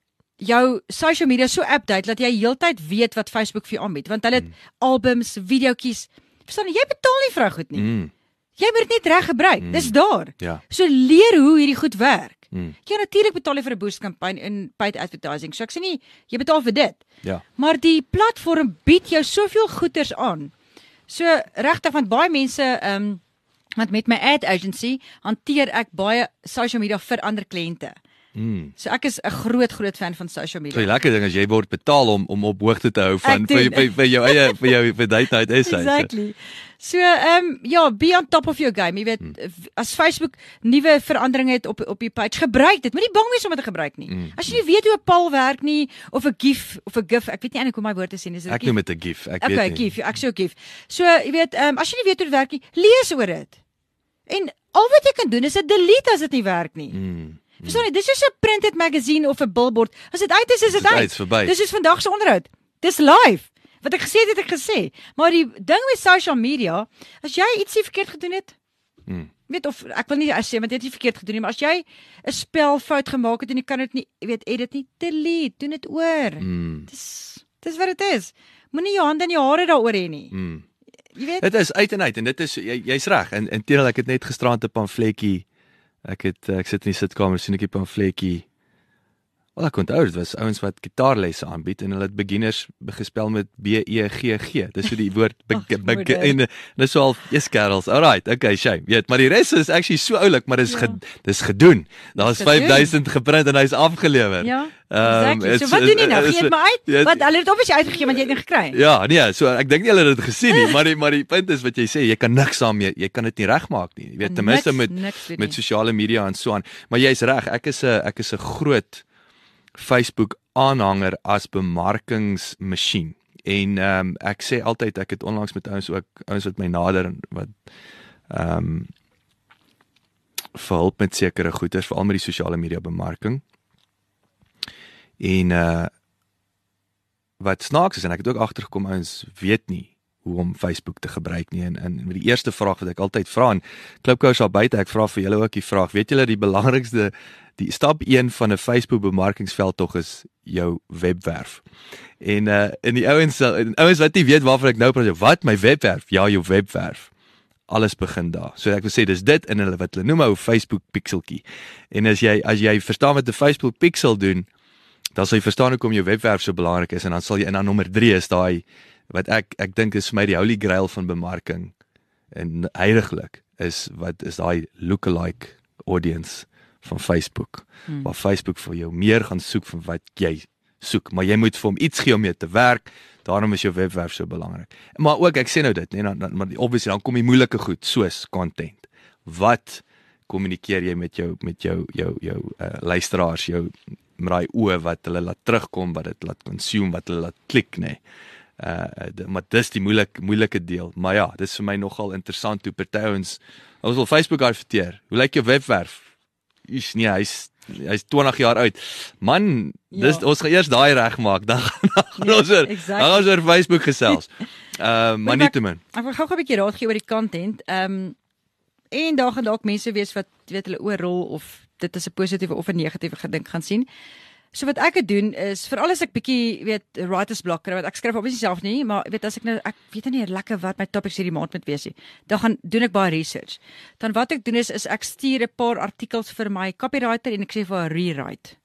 jou social media so update dat jy heeltyd weet wat Facebook vir jou aanbied, want hulle het mm. albums, videoetjies. Verstaan jy, jy betaal nie vir daai goed nie. Mm. Jy moet dit net reg gebruik. Mm. Dis daar. Ja. So leer hoe hierdie goed werk. Mm. Ja, natuurlik betaal jy vir 'n boost kampanje in paid advertising. So ek sê nie jy betaal vir dit. Ja. Maar die platform bied jou soveel goeders aan. So regtig want baie mense ehm um, want met my ad agency hanteer ek baie social media vir ander kliënte. Mm. So ek is 'n groot groot fan van social media. So die lekker ding is jy word betaal om om op hoogte te hou van Ek vir, doen. vir, vir jou eie vir jou vir date night essays. Exactly. So ehm um, ja, be on top of your game. Jy weet, hmm. as Facebook nuwe veranderinge het op op die page, gebruik dit. Moenie bang wees om dit te gebruik nie. Hmm. As jy nie weet hoe 'n pal werk nie of 'n GIF of 'n GIF, ek weet nie eintlik hoe my woord te sê nie. Is dit Ek noem dit 'n GIF. Ek okay, weet nie. GIF, ek sê ook GIF. So jy weet, ehm um, as jy nie weet hoe dit werk nie, lees oor dit. En al wat jy kan doen is dit delete as dit nie werk nie. Mm. Verstaan jy? Dis soos 'n printed magazine of 'n billboard. As dit uit is, is dit uit. uit Dis is vandag se onderhoud. Dis live. Wat ek gesê het, het ek gesê. Maar die ding met social media, as jy ietsie verkeerd gedoen het, Mm. weet of ek wil nie sê want jy het nie verkeerd gedoen nie, maar as jy 'n spelfout gemaak het en jy kan dit nie, jy weet, edit nie, delete, doen dit oor. Mm. Dis dis wat dit is. Moenie jou hande in jou hare daaroor hê nie. Mm. Jy weet. Dit is uit en uit en dit is jy, jy's reg. En inteendeel ek het net gisterand 'n pamfletjie. Ek het ek sit in die sitkamer sien ek 'n pamfletjie. Wel ek onthou dit was ouens wat gitaarlesse aanbied en hulle het beginners gespel met B E G G. Dis so die woord begin en dis so al yes kerels. Alright, okay, shame. Weet, maar die res is actually so oulik, maar dis ja. ge, dis gedoen. Daar's vyf duisend geprint en hy's afgelewer. Ja. Um, Exactly. So wat doen jy nou? Gee dit maar uit. Ja, Want hulle het obviously uitgegee want jy het dit gekry. Ja, nee, so ek dink nie hulle het dit gesien nie, maar die maar die punt is wat jy sê, jy kan niks daarmee, jy kan dit nie regmaak nie. Jy weet ten minste met met sosiale media en so aan. Maar jy's reg, ek is 'n ek is 'n groot Facebook aanhanger as bemarkingsmasjien. En ehm um, ek sê altyd ek het onlangs met ouens ook ouens wat my nader en wat ehm um, verhelp met sekere goeders, veral met die sosiale media bemarking. En uh wat snaaks is en ek het ook agtergekom ouens weet nie hoe om Facebook te gebruik nie en en die eerste vraag wat ek altyd vra en Klipkous daar buite, ek vra vir julle ook die vraag, weet julle die belangrikste die stap een van 'n Facebook bemarkingsveld tog is jou webwerf. En uh in die ouens ouens wat nie weet waarvan ek nou praat, wat my webwerf? Ja, jou webwerf. Alles begin daar. So ek wil sê dis dit in hulle wat hulle noem 'n Facebook pixeltjie. En as jy as jy verstaan wat 'n Facebook pixel doen, dan sal jy verstaan hoekom jou webwerf so belangrik is en dan sal jy in dan nommer drie is daai wat ek ek dink is vir my die holy grail van bemarking en heiliglik is wat is daai lookalike audience van Facebook. Hmm. Waar Facebook vir jou meer gaan soek van wat jy soek, maar jy moet vir hom iets gee om mee te werk. Daarom is jou webwerf so belangrik. Maar ook ek sê nou dit, nee, dan, dan maar obviously dan kom die moeilike goed soos content. Wat kommunikeer jy met jou met jou jou jou uh, luisteraars, jou met daai oë wat hulle laat terugkom, wat dit laat consume, wat hulle laat klik, nê. Nee. Uh de, maar dis die moeilike moeilike deel. Maar ja, dis vir my nogal interessant hoe party ons ons wil Facebook adverteer. Hoe lyk jou webwerf? Is nee, hy's hy's twintig jaar oud. Man, dis ja. Ons gaan eers daai regmaak. Dan gaan ja, ons oor exactly. Dan gaan ons oor Facebook gesels. Uh maar nie te min. Ek wil gou 'n bietjie raad gee oor die content. Ehm um, en daar gaan dalk mense wees wat weet hulle oorrol of dit is 'n positiewe of 'n negatiewe gedink gaan sien. So wat ek het doen is veral as ek bietjie weet writer's block kry, want ek skryf obviously self nie, maar weet as ek nou ek weet nie lekker wat my topics hierdie maand moet wees nie. Dan gaan doen ek baie research. Dan wat ek doen is is ek stuur 'n paar artikels vir my copywriter en ek sê vir haar rewrite.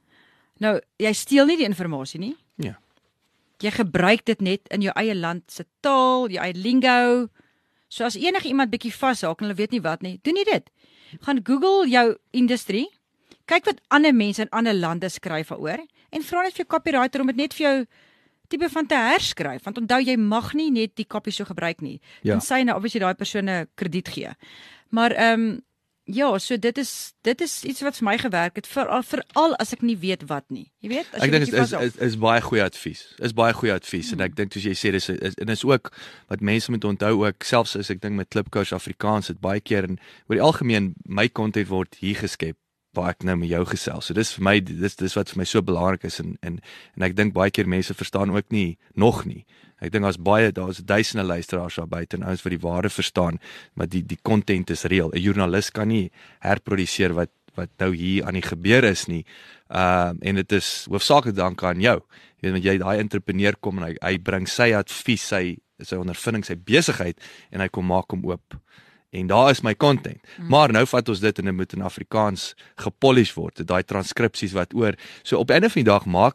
Nou, jy steel nie die inligting nie. Ja. Jy gebruik dit net in jou eie land se taal, jou eie lingo. So as enige iemand bietjie vashaak en hulle weet nie wat nie, doen jy dit. Gaan Google jou industrie. Kyk wat ander mense in ander lande skryf daaroor en vra net vir jou copywriter om dit net vir jou tipe van te herskryf, want onthou jy mag nie net die copy so gebruik nie. Ja. En sy nou obviously daai persone krediet gee. Maar ehm um, ja, so dit is dit is iets wat vir my gewerk het veral veral as ek nie weet wat nie. Jy weet, as jy Ek dink is, is is is baie goeie advies. Is baie goeie advies hmm. en ek dink soos jy sê dis is en is ook wat mense moet onthou ook selfs as ek dink met Klipkous Afrikaans het baie keer en oor die algemeen my content word hier geskep waar ek nou met jou gesels. So dis vir my dis dis wat vir my so belangrik is en en en ek dink baie keer mense verstaan ook nie nog nie. Ek dink daar's baie daar's duisende luisteraars daar buite en ouens wat die waarde verstaan, maar die die content is reël. 'n Joernalis kan nie herproduseer wat wat nou hier aan die gebeur is nie. Ehm uh, en dit is hoofsaaklik dank aan jou. Jy weet want jy daai entrepreneur kom en hy hy bring sy advies, sy sy ondervinding, sy besigheid en hy kom maak hom oop. En daar is my content. Hmm. Maar nou vat ons dit en dit moet in Afrikaans gepolish word. Daai transkripsies wat oor. So op 'n einde van die dag maak jy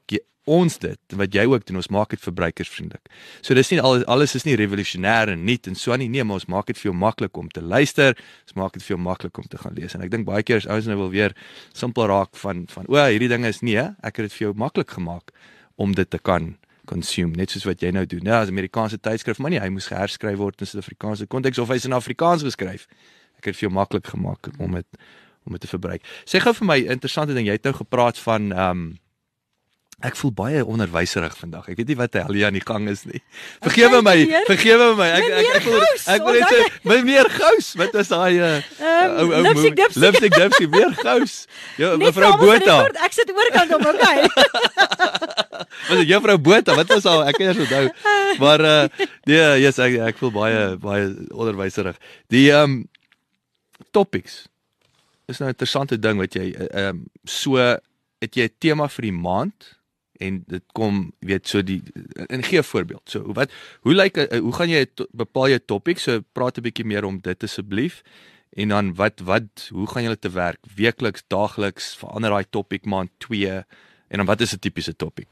ons dit, wat jy ook doen, ons maak dit verbruikersvriendelik. So dis nie alles, alles is nie revolusionêr en nuut en so nie, nee, maar ons maak dit vir jou maklik om te luister, ons maak dit vir jou maklik om te gaan lees. En ek dink baie keer as ouens nou wil weer simpel raak van van o, hierdie ding is nee, ek het dit vir jou maklik gemaak om dit te kan consume, net soos wat jy nou doen. Ja, as Amerikaanse tydskrif, maar nie, hy moes geherskryf word in Suid-Afrikaanse konteks of hy's in Afrikaans geskryf. Ek het vir jou maklik gemaak om dit om dit te verbruik. Sê gou vir my interessante ding, jy het nou gepraat van ehm um, ek voel baie onderwyserig vandag. Ek weet nie wat die hel hier aan die gang is nie. Vergewe my, vergewe my. Ek ek ek wil ek wil net sê meneer Gous, wat was daai uh, ou ou Lipstick Dipsy. Lipstick Dipsy, meneer Gous. Ja, mevrou Botha. Ek sit oorkant op, okay. Was dit juffrou Botha? Wat was al? Ek kan eers onthou. Maar uh nee, yes, ek ek voel baie baie onderwyserig. Die ehm um, topics. Dis nou 'n interessante ding wat jy ehm um, so het jy 'n tema vir die maand en dit kom weet so die en gee 'n voorbeeld. So wat hoe lyk hoe gaan jy bepaal jou topik? So praat 'n bietjie meer om dit asseblief. En dan wat wat hoe gaan julle te werk? Weekliks, daagliks, verander daai topik maand twee en dan wat is 'n tipiese topik?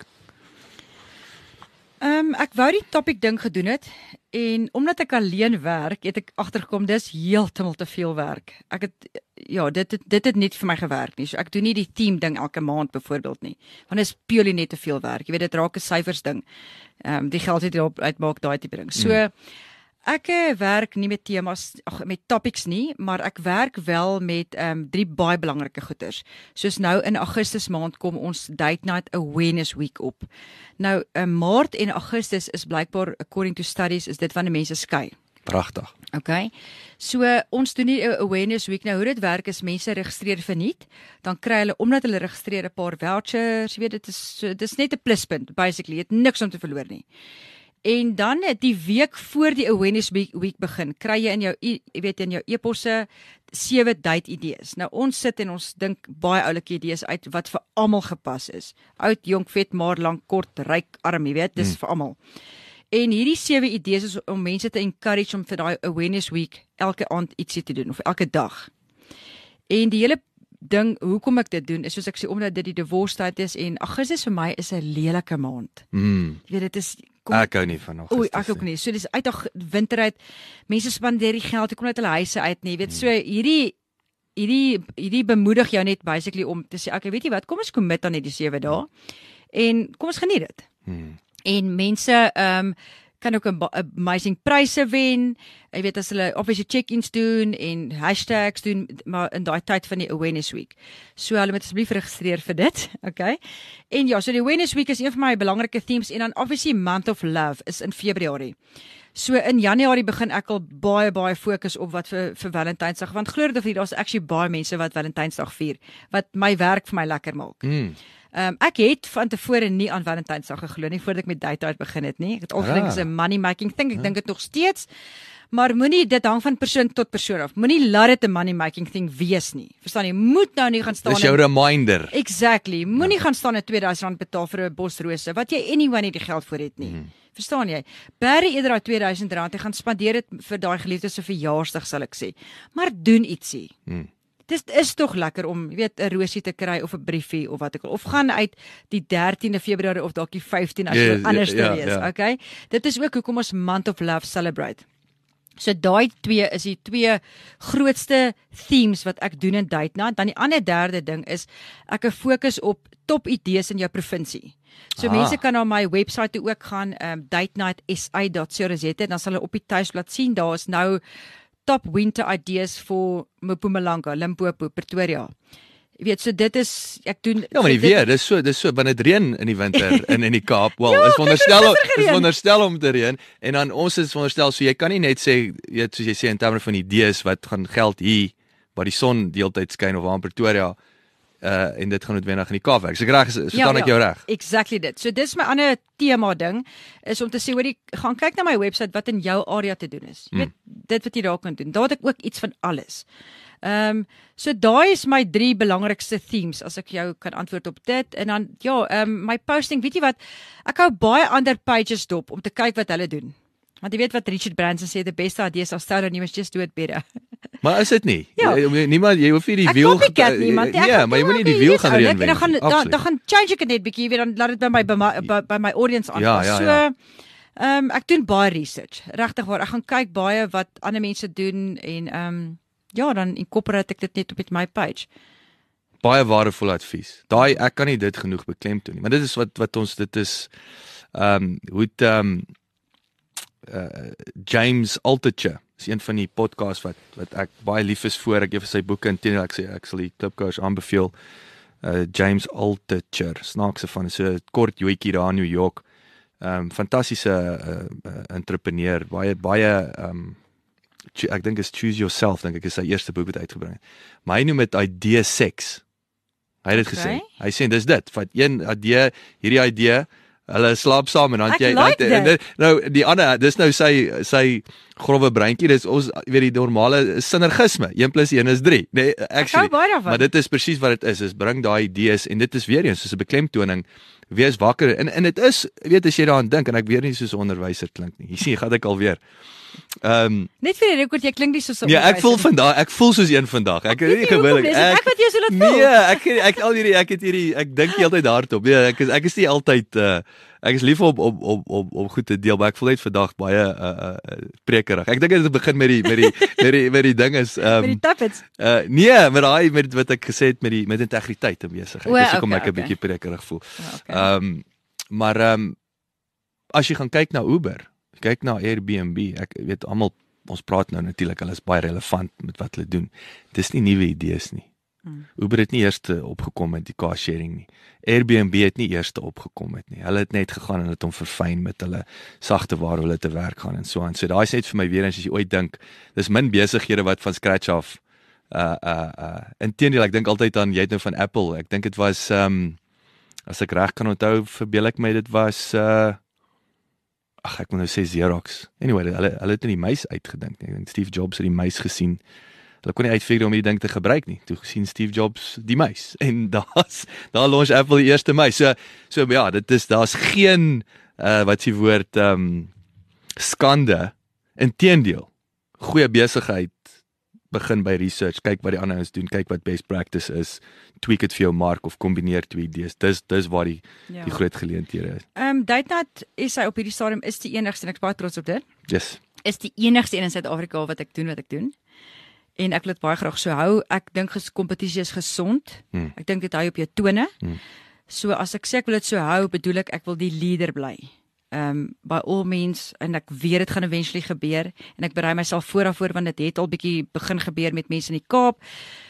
Ehm um, ek wou die topic ding gedoen het en omdat ek alleen werk, het ek agtergekom dis heeltemal te veel werk. Ek het ja, dit het, dit het net vir my gewerk nie. So ek doen nie die team ding elke maand byvoorbeeld nie. Want dit is purely net te veel werk. Jy weet dit raak 'n syfers ding. Ehm um, die geld wat jy daarop uitmaak, daai tipe ding. So mm. Ek werk nie met temas, ag met topics nie, maar ek werk wel met ehm um, drie baie belangrike goeters. Soos nou in Augustus maand kom ons Date Night Awareness Week op. Nou in Maart en Augustus is blykbaar according to studies is dit wanneer mense skei. Pragtig. Okay. So uh, ons doen nie 'n Awareness Week nou. Hoe dit werk is mense registreer verniet, dan kry hulle omdat hulle registreer 'n paar vouchers, jy weet dit is so, dit is net 'n pluspunt basically. Jy het niks om te verloor nie. En dan die week voor die Awareness Week, week begin, kry jy in jou jy weet in jou e-posse sewe date idees. Nou ons sit en ons dink baie oulike idees uit wat vir almal gepas is. Oud, jonk, vet, maar lank, kort, ryk, arm, jy weet, dis hmm. vir almal. En hierdie sewe idees is om mense te encourage om vir daai Awareness Week elke aand ietsie te doen of elke dag. En die hele ding, hoekom ek dit doen, is soos ek sê, omdat dit die divorce tyd is en Augustus vir my is 'n lelike maand. Mm. Jy weet, dit is kom, ek hou nie van Augustus. Oei, ek ook nie. So dis uit winter uit. Mense spandeer die geld, kom uit hulle huise uit nie. Jy weet, so hierdie hierdie hierdie bemoedig jou net basically om te sê, okay, weet jy wat, kom ons commit aan net die sewe dae en kom ons geniet dit. Mm. En mense ehm um, kan ook 'n amazing pryse wen. Jy weet as hulle obviously check-ins doen en hashtags doen maar in daai tyd van die Awareness Week. So hulle moet asseblief registreer vir dit, okay? En ja, so die Awareness Week is een van my belangrike themes en dan obviously Month of Love is in Februarie. So in Januarie begin ek al baie baie fokus op wat vir vir Valentynsdag want glo dit of nie daar's actually baie mense wat Valentynsdag vier wat my werk vir my lekker maak. Mm. Um, ek het van tevore nie aan Valentynsdag geglo nie voordat ek met Date Night begin het nie. Ek het al gedink dit is 'n money making thing. Ek ja. dink dit nog steeds. Maar moenie dit hang van persoon tot persoon af. Moenie laat dit 'n money making thing wees nie. Verstaan jy? Moet nou nie gaan staan. Dis jou in, reminder. Exactly. Moenie ja. gaan staan en tweeduisend rand betaal vir 'n bos rose wat jy anyway nie die geld vir het nie. Mm. Verstaan jy? Berry eerder daai tweeduisend rand en gaan spandeer dit vir daai geliefde se verjaarsdag sal ek sê. Maar doen ietsie. Mm. Dit is tog lekker om, jy weet, 'n rosie te kry of 'n briefie of wat ek al of gaan uit die dertiende Februarie of dalk die vyftiende as jy yes, anders te ja, wees, ja. okay? Dit is ook hoekom ons Month of Love celebrate. So daai twee is die twee grootste themes wat ek doen in Date Night. Dan die ander derde ding is ek fokus op top idees in jou provinsie. So ah. mense kan na my webwerf toe ook gaan, um, date night s a dot co dot za en dan sal hulle op die tuisblad sien daar is nou top winter ideas vir Mpumalanga, Limpopo, Pretoria. Jy weet, so dit is ek doen Ja, maar die so weer, dis so dis so binne reën in die winter in in die Kaap. Wel, ja, is wonderstel is wonderstel om te reën en dan ons is wonderstel so jy kan nie net sê jy weet soos jy sê in terme van idees wat gaan geld hier waar die son deeltyd skyn of waar in Pretoria uh en dit gaan noodwendig in die Kaap werk. So ek reg is verstaan ja, ek jou ja, reg. Exactly dit. So dis my ander tema ding is om te sê hoor jy gaan kyk na my webwerf wat in jou area te doen is. Jy mm. weet dit wat jy daar kan doen. Daar het ek ook iets van alles. Ehm um, so daai is my drie belangrikste themes as ek jou kan antwoord op dit en dan ja, ehm um, my posting, weet jy wat, ek hou baie ander pages dop om te kyk wat hulle doen. Want jy weet wat Richard Branson sê, the best ideas are stolen, you must just do it better. Maar is dit nie? Ja. Jy, niemand, jy hoef nie die Ek wiel... copycat niemand, ek Ja, gaan- maar jy moet nie die jy wiel weet, gaan oulik, reinvent. En dan gaan, nie. dan, Absoluut. dan gaan change ek dit net bietjie, jy weet, dan laat dit by my, by my, by, by my audience aanpas. Ja, ja, so, ja. ehm um, ek doen baie research, regtig waar. Ek gaan kyk baie wat ander mense doen en ehm um, ja, dan incorporate ek dit net op met my page. Baie waardevol advies. Daai ek kan nie dit genoeg beklemtoon nie, maar dit is wat wat ons dit is ehm um, hoe het ehm um, uh, James Altucher is een van die podcasts wat wat ek baie lief is voor. Ek gee vir sy boeke en teen ek sê ek sal die klipkoers aanbeveel. Uh, James Altucher, snaakse van so 'n kort joetjie daar in New York. Ehm um, fantastiese uh, uh, entrepreneur, baie baie ehm um, ek dink is Choose Yourself, dink ek is sy eerste boek wat uitgebring het. Maar hy noem dit idee seks. Hy het dit Okay. gesê. Hy sê dis dit, vat een idee, hierdie idee, hulle slaap saam en dan Ek jy like en dit, nou die ander, dis nou sy sy grove breintjie, dis ons weet die normale sinergisme. een plus een is drie. Nee, actually. Ek hou baie daarvan. Maar dit is presies wat dit is. Is bring daai idees en dit is weer eens soos 'n beklemtoning. Wees wakker en en dit is, weet as jy daaraan dink en ek weer nie soos 'n onderwyser klink nie. Jy sien, gaan ek alweer. Ehm um, Net vir die rekord, jy klink nie soos 'n ja, ek voel onderwyser nie. vandag, ek voel soos een vandag. Ek Weet nie jy hoekom gewillig. dis? Ek wat jou so laat voel. Nee, ek ek al hierdie ek het hierdie ek dink die hele tyd hardop. Nee, ek is ek is nie altyd uh ek is lief om om om om om goed te deel, maar ek voel net vandag baie uh, uh prekerig. Ek dink dit begin met die met die met die met die ding is ehm Met die tappets. uh nee, met daai met wat ek gesê het met die met integriteit en besigheid. O, Dis hoekom okay, ek 'n okay. bietjie prekerig voel. Ja, okay. Ehm um, maar ehm um, as jy gaan kyk na Uber, kyk na Airbnb, ek weet almal ons praat nou natuurlik, hulle is baie relevant met wat hulle doen. Dis nie nuwe idees nie. Hmm. Uber het nie eers opgekom met die car sharing nie. Airbnb het nie eers opgekom met nie. Hulle het net gegaan en het hom verfyn met hulle sagte waar hulle te werk gaan en so aan. So daai is net vir my weer eens as jy ooit dink, dis min besighede wat van scratch af uh uh uh inteendeel ek dink altyd aan jy het nou van Apple. Ek dink dit was ehm um, as ek reg kan onthou, verbeel ek my dit was uh ag ek moet nou sê Xerox. Anyway, hulle hulle het in die muis uitgedink. Ek dink Steve Jobs het die muis gesien. Hulle kon nie uitfigure om hierdie ding te gebruik nie. Toe gesien Steve Jobs die muis en daar's daar launch Apple die eerste muis. So so ja, dit is daar's geen uh wat s'ie woord ehm um, skande. Inteendeel. Goeie besigheid begin by research, kyk wat die ander ons doen, kyk wat best practice is, tweak dit vir jou mark of kombineer twee idees. Dis dis waar die Ja. die groot geleenthede is. Ehm um, DateNet is hy op hierdie stadium is die enigste en ek is baie trots op dit. Yes. Is die enigste een in Suid-Afrika wat ek doen wat ek doen. En ek wil dit baie graag so hou. Ek dink ges kompetisie is gesond. Hmm. Ek dink dit hou op jou tone. Hmm. So as ek sê ek wil dit so hou, bedoel ek ek wil die leader bly. Ehm um, by all means en ek weet dit gaan eventually gebeur en ek berei myself vooraf voor want dit het al bietjie begin gebeur met mense in die Kaap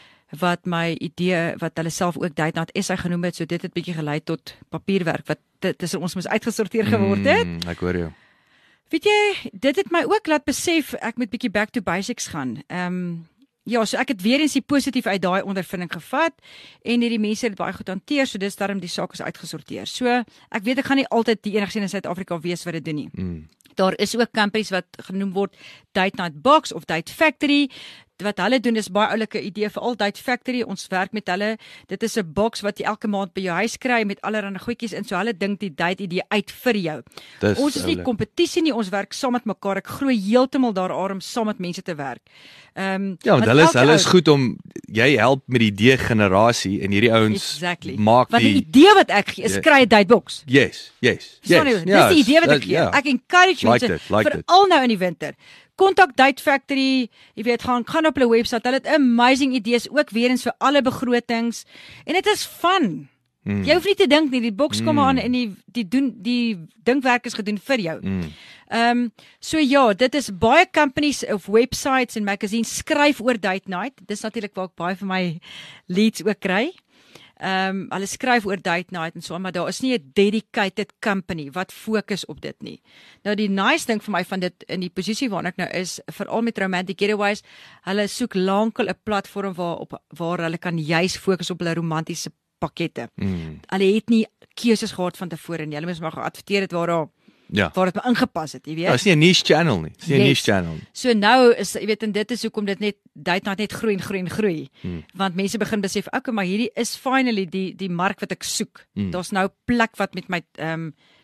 wat my idee wat hulle self ook DateNet S A genoem het, so dit het bietjie gelei tot papierwerk wat tussen ons moes uitgesorteer geword het. Mm, ek hoor jou. Weet jy, dit het my ook laat besef ek moet bietjie back to basics gaan. Ehm um, ja, so ek het weer eens die positief uit daai ondervinding gevat en hierdie mense het dit baie goed hanteer, so dis daarom die saak is uitgesorteer. So ek weet ek gaan nie altyd die enigste in Suid-Afrika wees wat dit doen nie. Mm. Daar is ook companies wat genoem word DateNet Box of Date Factory. Wat hulle doen is baie oulike idee vir al Date Factory. Ons werk met hulle. Dit is 'n box wat jy elke maand by jou huis kry met allerlei goedjies in. So hulle dink die date idee uit vir jou. Dis Ons is nie oulik. kompetisie nie, ons werk saam met mekaar. Ek glo heeltemal daaraan om saam met mense te werk. Ehm um, Ja, want hulle is elke hulle ou- is goed om jy help met die idee generasie en hierdie ouens Exactly. maak Want die, die idee wat ek gee is Ja. kry 'n date box. Yes, yes. Verstaan yes. jy? Dis die idee wat ek dat- gee. ja. Ek encourage Like mense it, like it. veral nou in die winter. Kontak Date Factory, jy weet, gaan gaan op hulle webwerf. Hulle het amazing idees ook weer eens vir alle begrotings en dit is fun. Mm. Jy hoef nie te dink nie, die boks kom Mm. aan en die die doen die dinkwerk is gedoen vir jou. Mm. Ehm um, so ja, dit is baie companies of websites en magazines skryf oor date night. Dis natuurlik waar ek baie van my leads ook kry. Ehm um, hulle skryf oor date night en so, maar daar is nie 'n dedicated company wat fokus op dit nie. Nou die nice ding vir my van dit in die posisie waarna ek nou is, veral met romantic getaways, hulle soek lankal 'n platform waar op waar hulle kan juis fokus op hulle romantiese pakkette. Mm. Hulle het nie keuses gehad van tevore nie. Hulle moes maar geadverteer het waar daar Ja. waar dit maar ingepas het, jy weet. Ja, is nie 'n niche channel nie. Dis nie 'n Yes. niche channel nie. So nou is jy weet en dit is hoekom dit net date night net groei en groei en groei. Hmm. Want mense begin besef, okay, maar hierdie is finally die die mark wat ek soek. Hmm. Daar's nou 'n plek wat met my ehm um,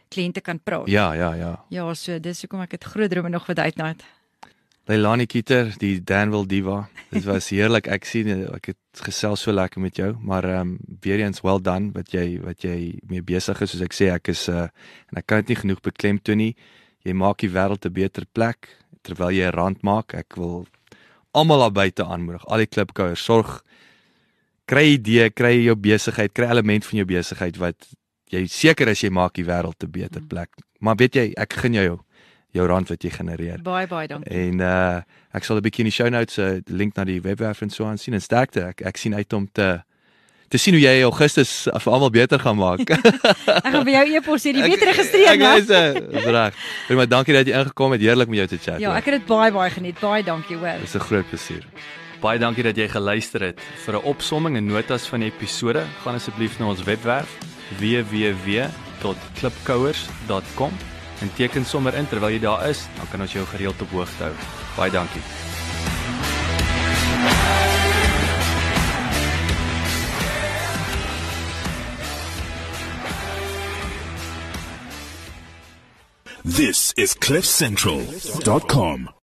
kliënte kan praat. Ja, ja, ja. Ja, so dis hoekom ek het groot drome nog vir Date Night. Leilani Kieter, die Danville Diva. Dit was heerlik. Ek sien ek het gesels so lekker met jou, maar ehm um, weer eens well done wat jy wat jy mee besig is. Soos ek sê, ek is uh, en ek kan dit nie genoeg beklemtoon nie. Jy maak die wêreld 'n beter plek terwyl jy 'n rand maak. Ek wil almal daar buite aanmoedig. Al die klipkouers, sorg kry idee, kry jou besigheid, kry element van jou besigheid wat jy seker is jy maak die wêreld 'n beter plek. Maar weet jy, ek gun jou jou rand wat jy genereer. Baie baie dankie. En uh ek sal 'n bietjie in die show notes 'n uh, link na die webwerf en so aan sien en sterkte. Ek ek sien uit om te te sien hoe jy Augustus vir almal beter gaan maak. Ek gaan vir jou e-pos hier, die weet registreer, Ek is uh, reg. Maar dankie dat jy ingekom het. Heerlik met jou te chat. Ja, hoor. ek het dit baie baie geniet. Baie dankie, hoor. Dis 'n groot plesier. Baie dankie dat jy geluister het. Vir 'n opsomming en notas van die episode, gaan asseblief na ons webwerf w w w dot klipkouers dot com en teken sommer in terwyl jy daar is, dan kan ons jou gereeld op hoogte hou. Baie dankie. This is cliff central dot com.